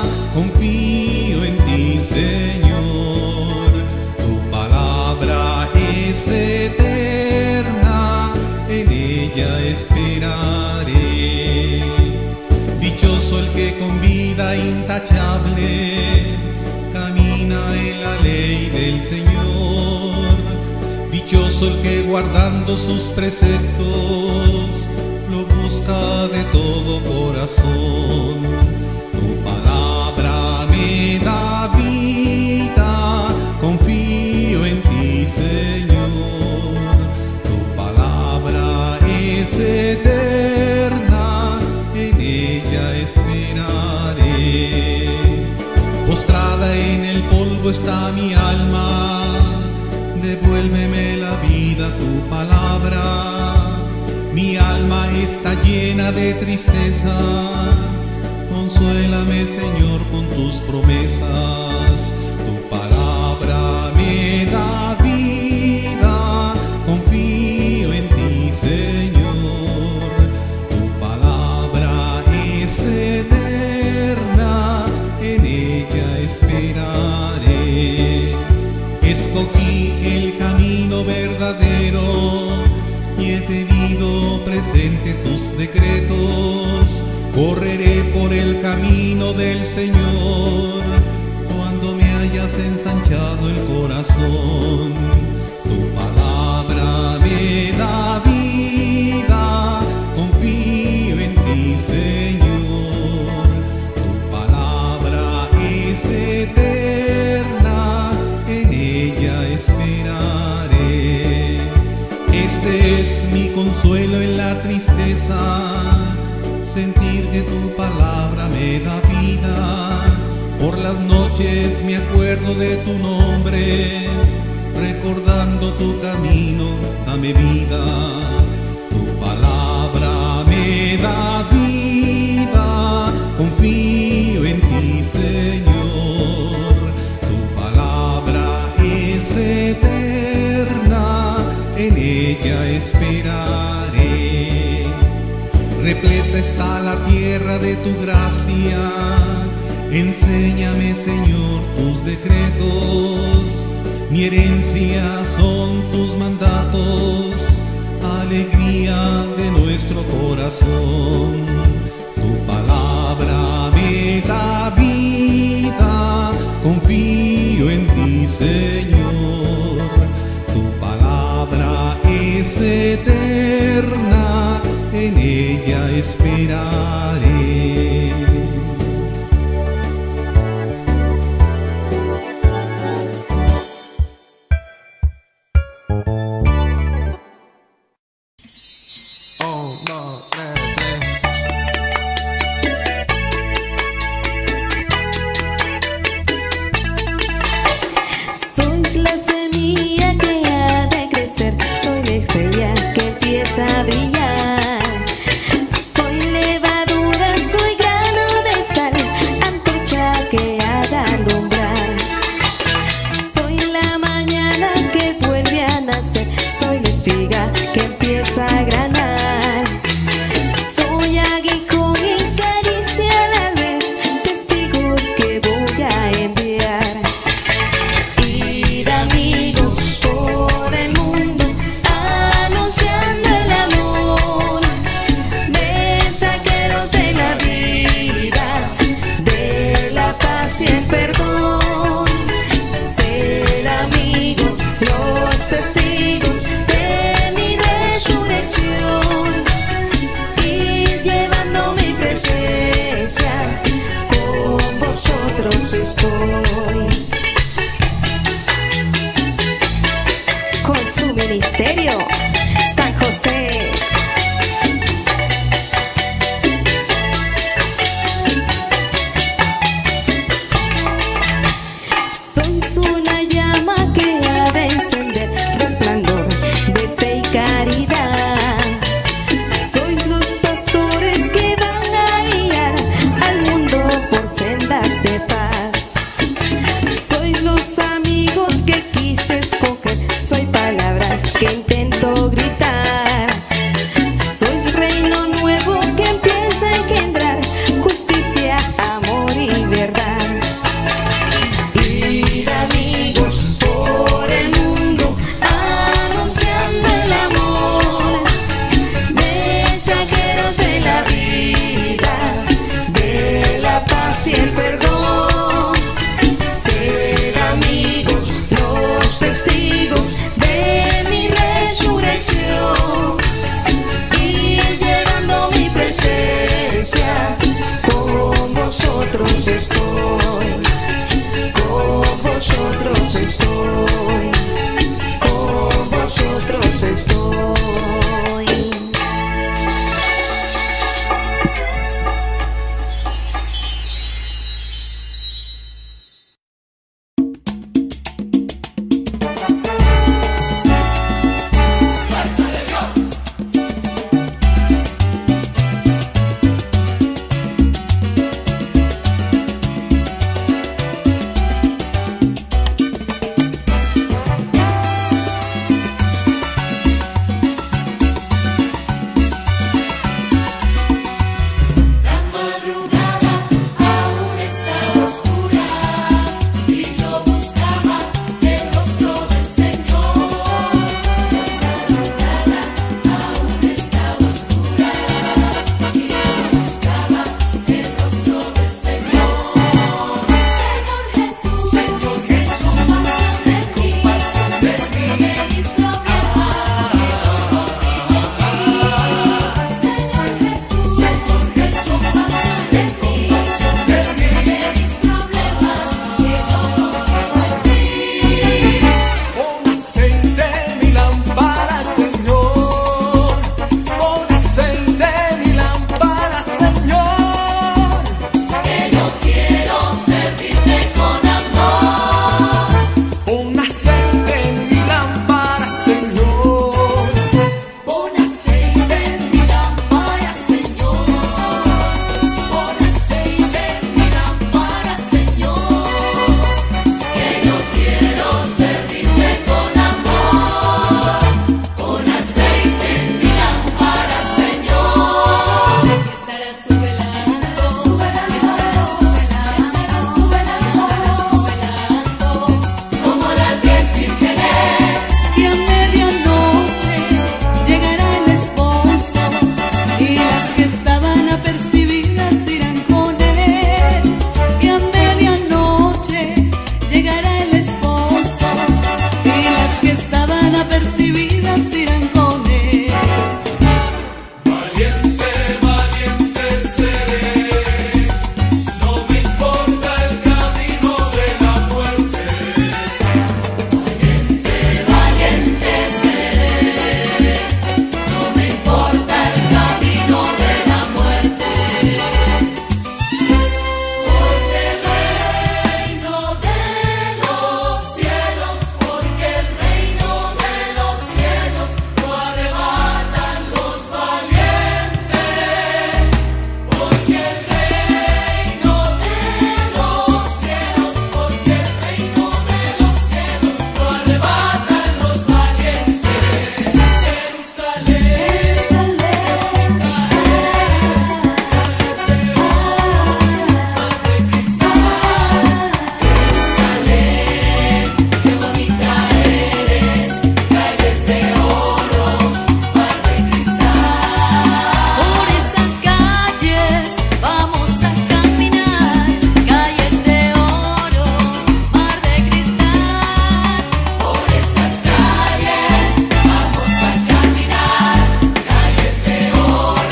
confío en ti, Señor. Tu palabra es eterna, en ella esperaré. Dichoso el que con vida intachable camina en la ley del Señor. Dichoso el que guardando sus preceptos lo busca de todo corazón. Tu palabra me da vida, confío en ti, Señor. Tu palabra es eterna, en ella esperaré. Postrada en el polvo está mi alma, devuélveme la vida, tu palabra. Mi alma está llena de tristeza, consuélame, Señor, con tus promesas. Tu palabra me da vida, confío en ti, Señor. Tu palabra es eterna, en ella esperaré. Escogí el camino verdadero y he tenido presente tus decretos. Correré por el camino del Señor cuando me hayas ensanchado el corazón. Tu palabra me da vida, confío en ti, Señor. Tu palabra es eterna, en ella esperaré. Este es mi consuelo en la tristeza, sentir que tu palabra me da vida. Por las noches me acuerdo de tu nombre, recordando tu camino, dame vida. Tu palabra me da vida, confío en ti, Señor. Tu palabra es eterna, en ella esperaré. Repleta está la tierra de tu gracia, enséñame, Señor, tus decretos. Mi herencia son tus mandatos, alegría de nuestro corazón. Tu palabra me da vida, confío en ti, Señor. Tu palabra es eterna, en ella esperaré. estoy. Con su ministerio, San José. Sois una llama que ha de encender resplandor de fe y caridad. Sois los pastores que van a guiar al mundo por sendas de paz. Sois los amigos que quise escoger. Soy palabras que intento gritar. Sois reino nuevo que empieza a engendrar justicia, amor y verdad. Ir amigos por el mundo anunciando el amor, mensajeros de la vida, de la paz y el perdón. Ser amigos, los testigos de mi resurrección, y llevando mi presencia, con vosotros estoy, con vosotros estoy, con vosotros estoy.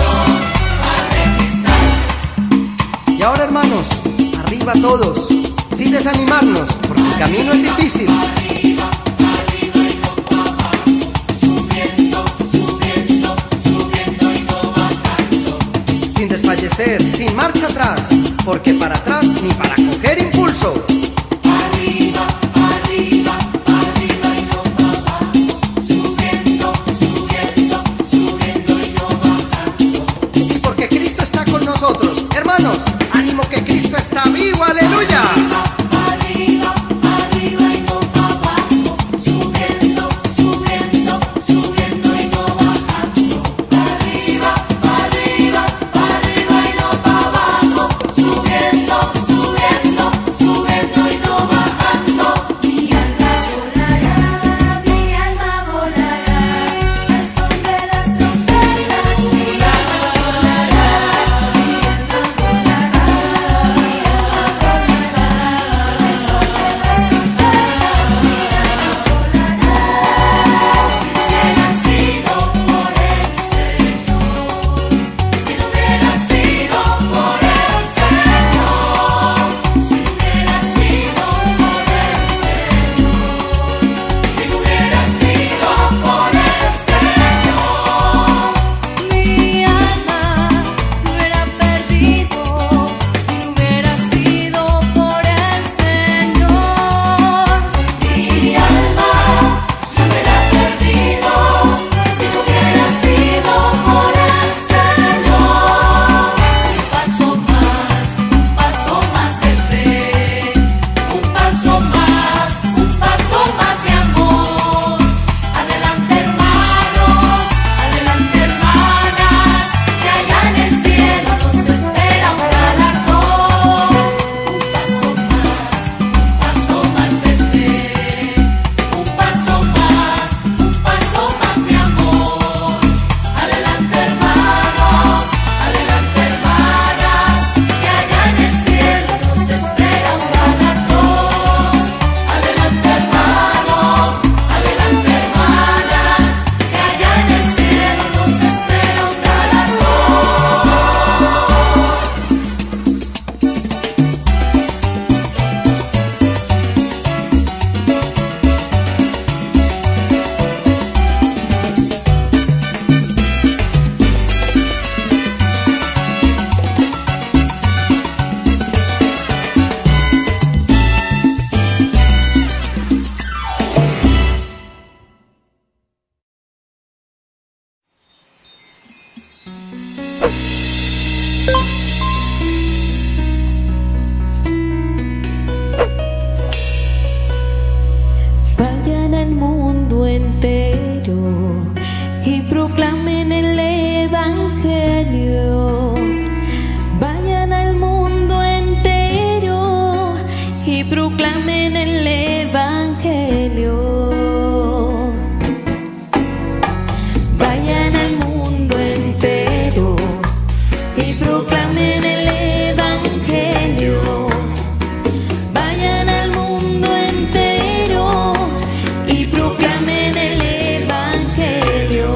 todos, sin desanimarnos, porque el camino es difícil. Sin desfallecer, sin marcha atrás, porque para atrás ni para coger impulso. Arriba, arriba, arriba y no para abajo. Subiendo, subiendo, subiendo y no bajando. Y porque Cristo está con nosotros, hermanos, ánimo que Cristo está vivo, aleluya. Arriba, arriba y no para abajo. Subiendo, subiendo, subiendo y no bajando. Arriba, arriba, arriba y no para abajo. Subiendo, subiendo, subiendo y no bajando. Mi alma volará, mi alma volará al son de las trompetas. Mi alma volará, mi alma volará, mi alma volará al son de las trompetas. Mi alma volará. Si no hubiera sido por el Señor, si no hubiera sido por el Señor, si no hubiera sido por el Señor, si no hubiera sido por el Señor, mi alma se hubiera perdido. Si no hubiera sido por el Señor, mi alma se hubiera perdido. Si no hubiera sido por el Señor, un paso más de fe, un paso más de amor. Adelante hermanos, adelante hermanas, que allá en el cielo nos espera un galardón. Un paso más de fe, un paso más de amor. Adelante hermanos, adelante hermanas, que allá en el cielo nos espera un galardón. Adelante hermanos, adelante hermanas, que allá en el cielo nos espera un Vayan al mundo entero y proclamen el Evangelio. Vayan al mundo entero y proclamen el Evangelio. Vayan al mundo entero y proclamen el Evangelio. Vayan al mundo entero y proclamen el Evangelio.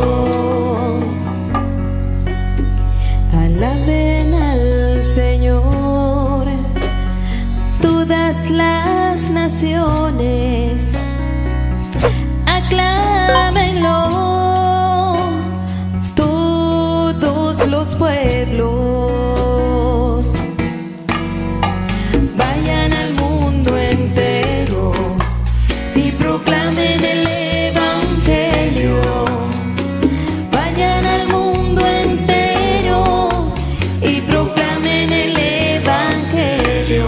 Alaben al Señor todas las naciones, aclámenlo todos los pueblos. Vayan al mundo entero y proclamen el Evangelio. Vayan al mundo entero y proclamen el Evangelio.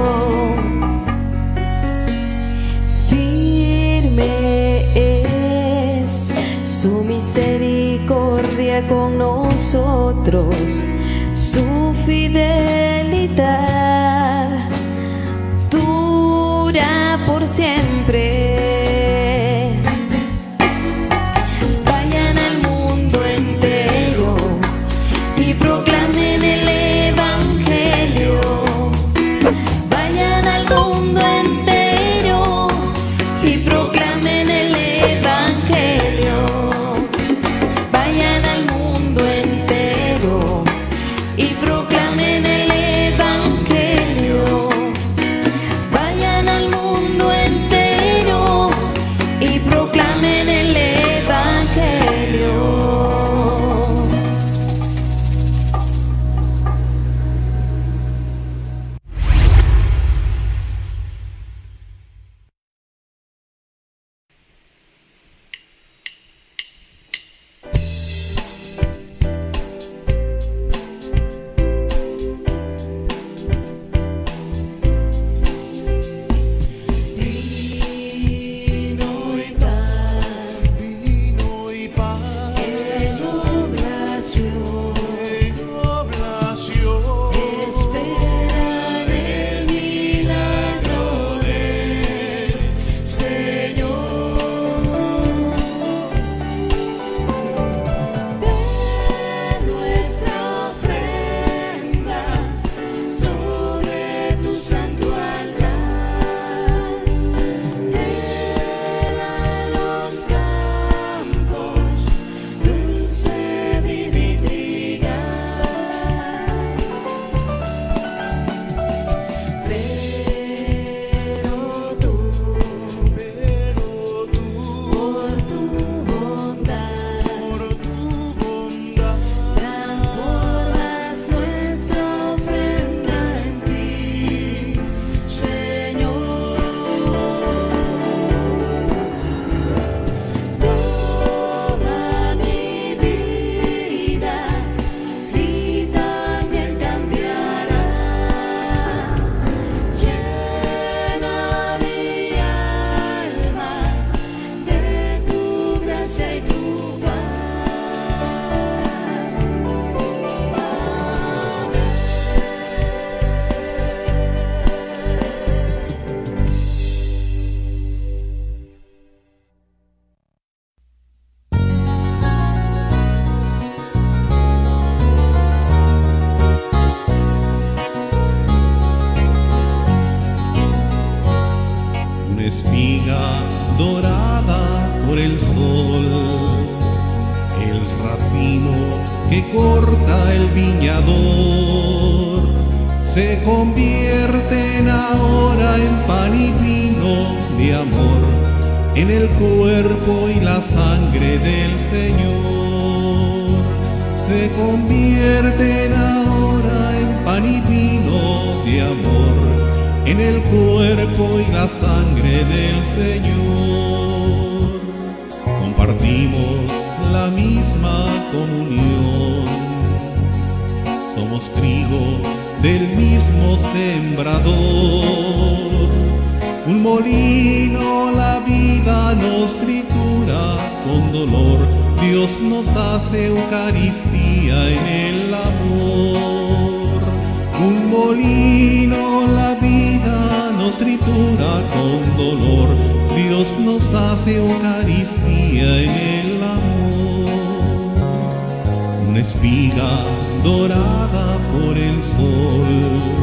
Firme es su misericordia con nosotros, su fidelidad dura por siempre. Vayan al mundo entero y proclamen el Evangelio. Vayan al mundo entero y proclamen el Evangelio. Vayan al mundo entero y proclamen el Evangelio. corta el viñador se convierten ahora en pan y vino de amor, en el cuerpo y la sangre del Señor. Se convierten ahora en pan y vino de amor, en el cuerpo y la sangre del Señor. Compartimos la misma comunión, somos trigo del mismo sembrador. Un molino la vida nos tritura con dolor, Dios nos hace Eucaristía en el amor. Un molino la vida nos tritura con dolor, Dios nos hace Eucaristía en el amor. Una espiga dorada por el sol,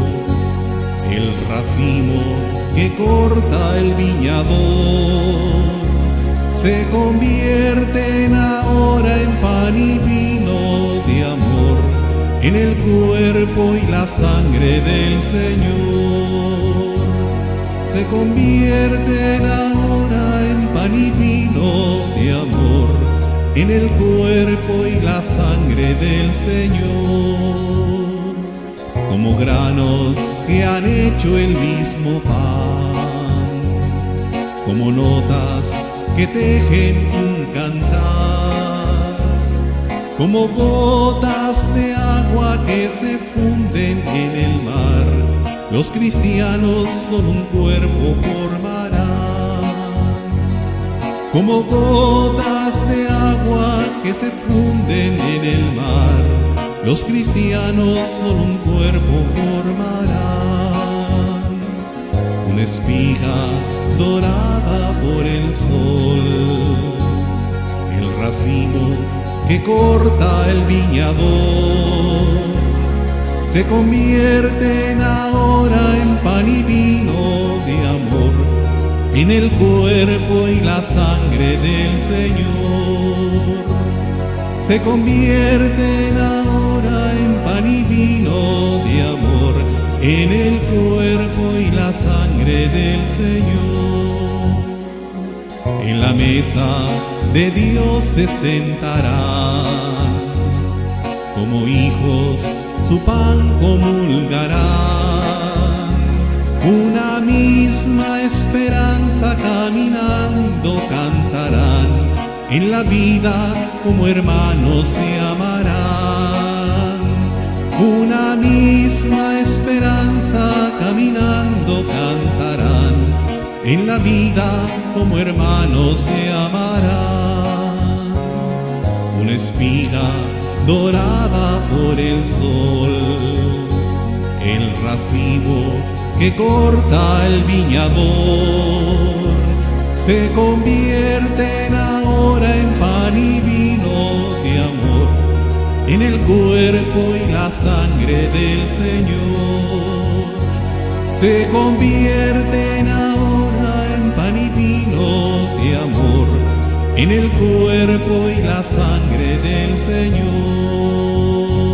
el racimo que corta el viñador, se convierten ahora en pan y vino de amor, en el cuerpo y la sangre del Señor. Se convierten ahora en pan y vino de amor, en el cuerpo y la sangre del Señor. Como granos que han hecho el mismo pan, como notas que tejen un cantar, como gotas de agua que se funden en el mar, los cristianos son un cuerpo formarán. Como gotas de agua que se funden en el mar, los cristianos son un cuerpo formarán. Una espiga dorada por el sol, el racimo que corta el viñador, se convierten ahora en pan y vino de amor, en el cuerpo y la sangre del Señor. Se convierten ahora en pan y vino de amor, en el cuerpo y la sangre del Señor. En la mesa de Dios se sentarán, como hijos su pan comulgarán. Una misma esperanza caminando cantarán, en la vida como hermanos se amarán. Una misma esperanza caminando cantarán, en la vida como hermanos se amarán. Una espiga dorada por el sol, el racimo que corta el viñador, se convierten ahora en pan y vino de amor, en el cuerpo y la sangre del Señor. Se convierten ahora en pan y vino de amor, en el cuerpo y la sangre del Señor.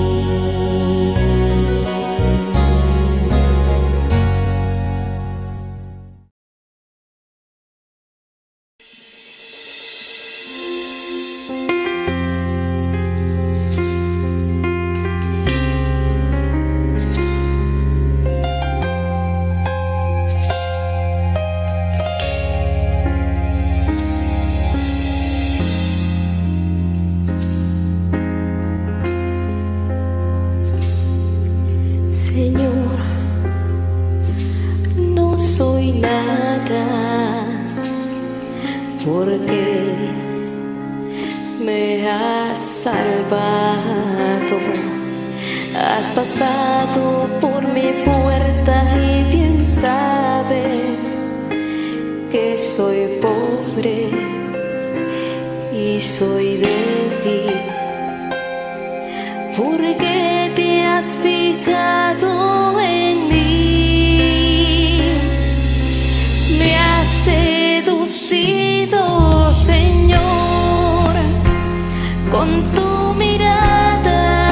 Señor, no soy nada porque me has salvado. Has pasado por mi puerta y bien sabes que soy pobre y soy débil, porque te has fijado en mí, me has seducido, Señor, con tu mirada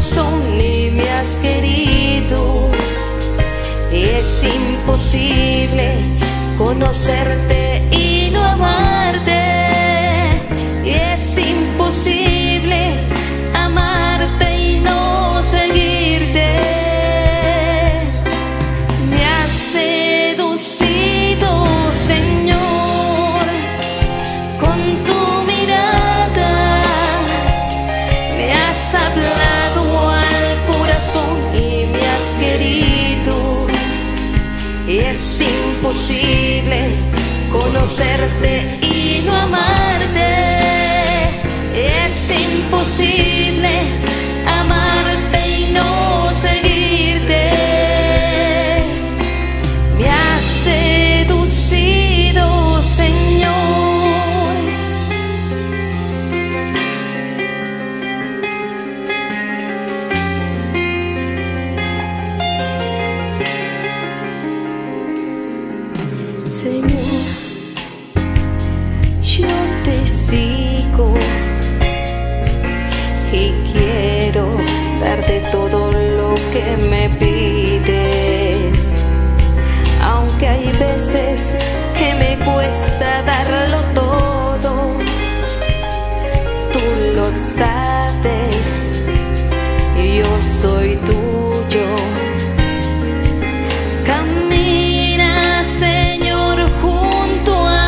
corazón y me has querido. Es imposible conocerte y no amarte. Es imposible amarte y no seguirte. Me has seducido, Señor, con tu mirada. Me has hablado al corazón y me has querido. Es imposible conocerte y no amarte. Es imposible amarte y no seguirte. Me has seducido, Señor. Señor, yo te sigo y quiero darte todo lo que me pides, aunque hay veces que me cuesta darlo todo. Tú lo sabes, yo soy tuyo. Camina, Señor, junto a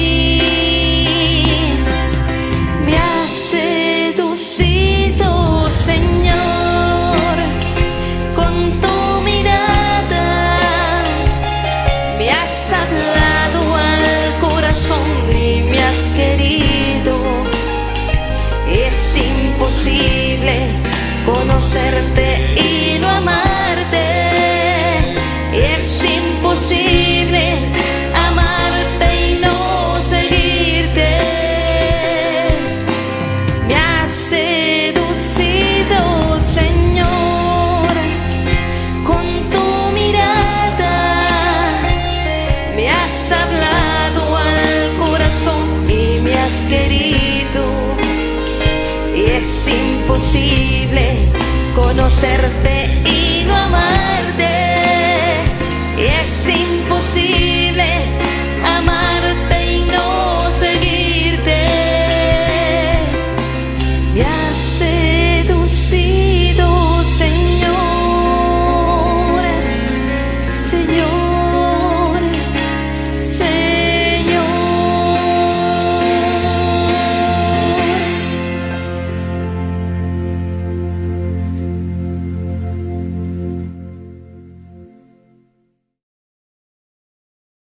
mí. Me has seducido, Señor, con tu mirada. Me has hablado al corazón y me has querido. Es imposible conocerte y no amarte. Es imposible amarte y no seguirte. Me has seducido, Señor, con tu mirada. Me has hablado al corazón y me has querido. Es imposible conocerte y no amarte.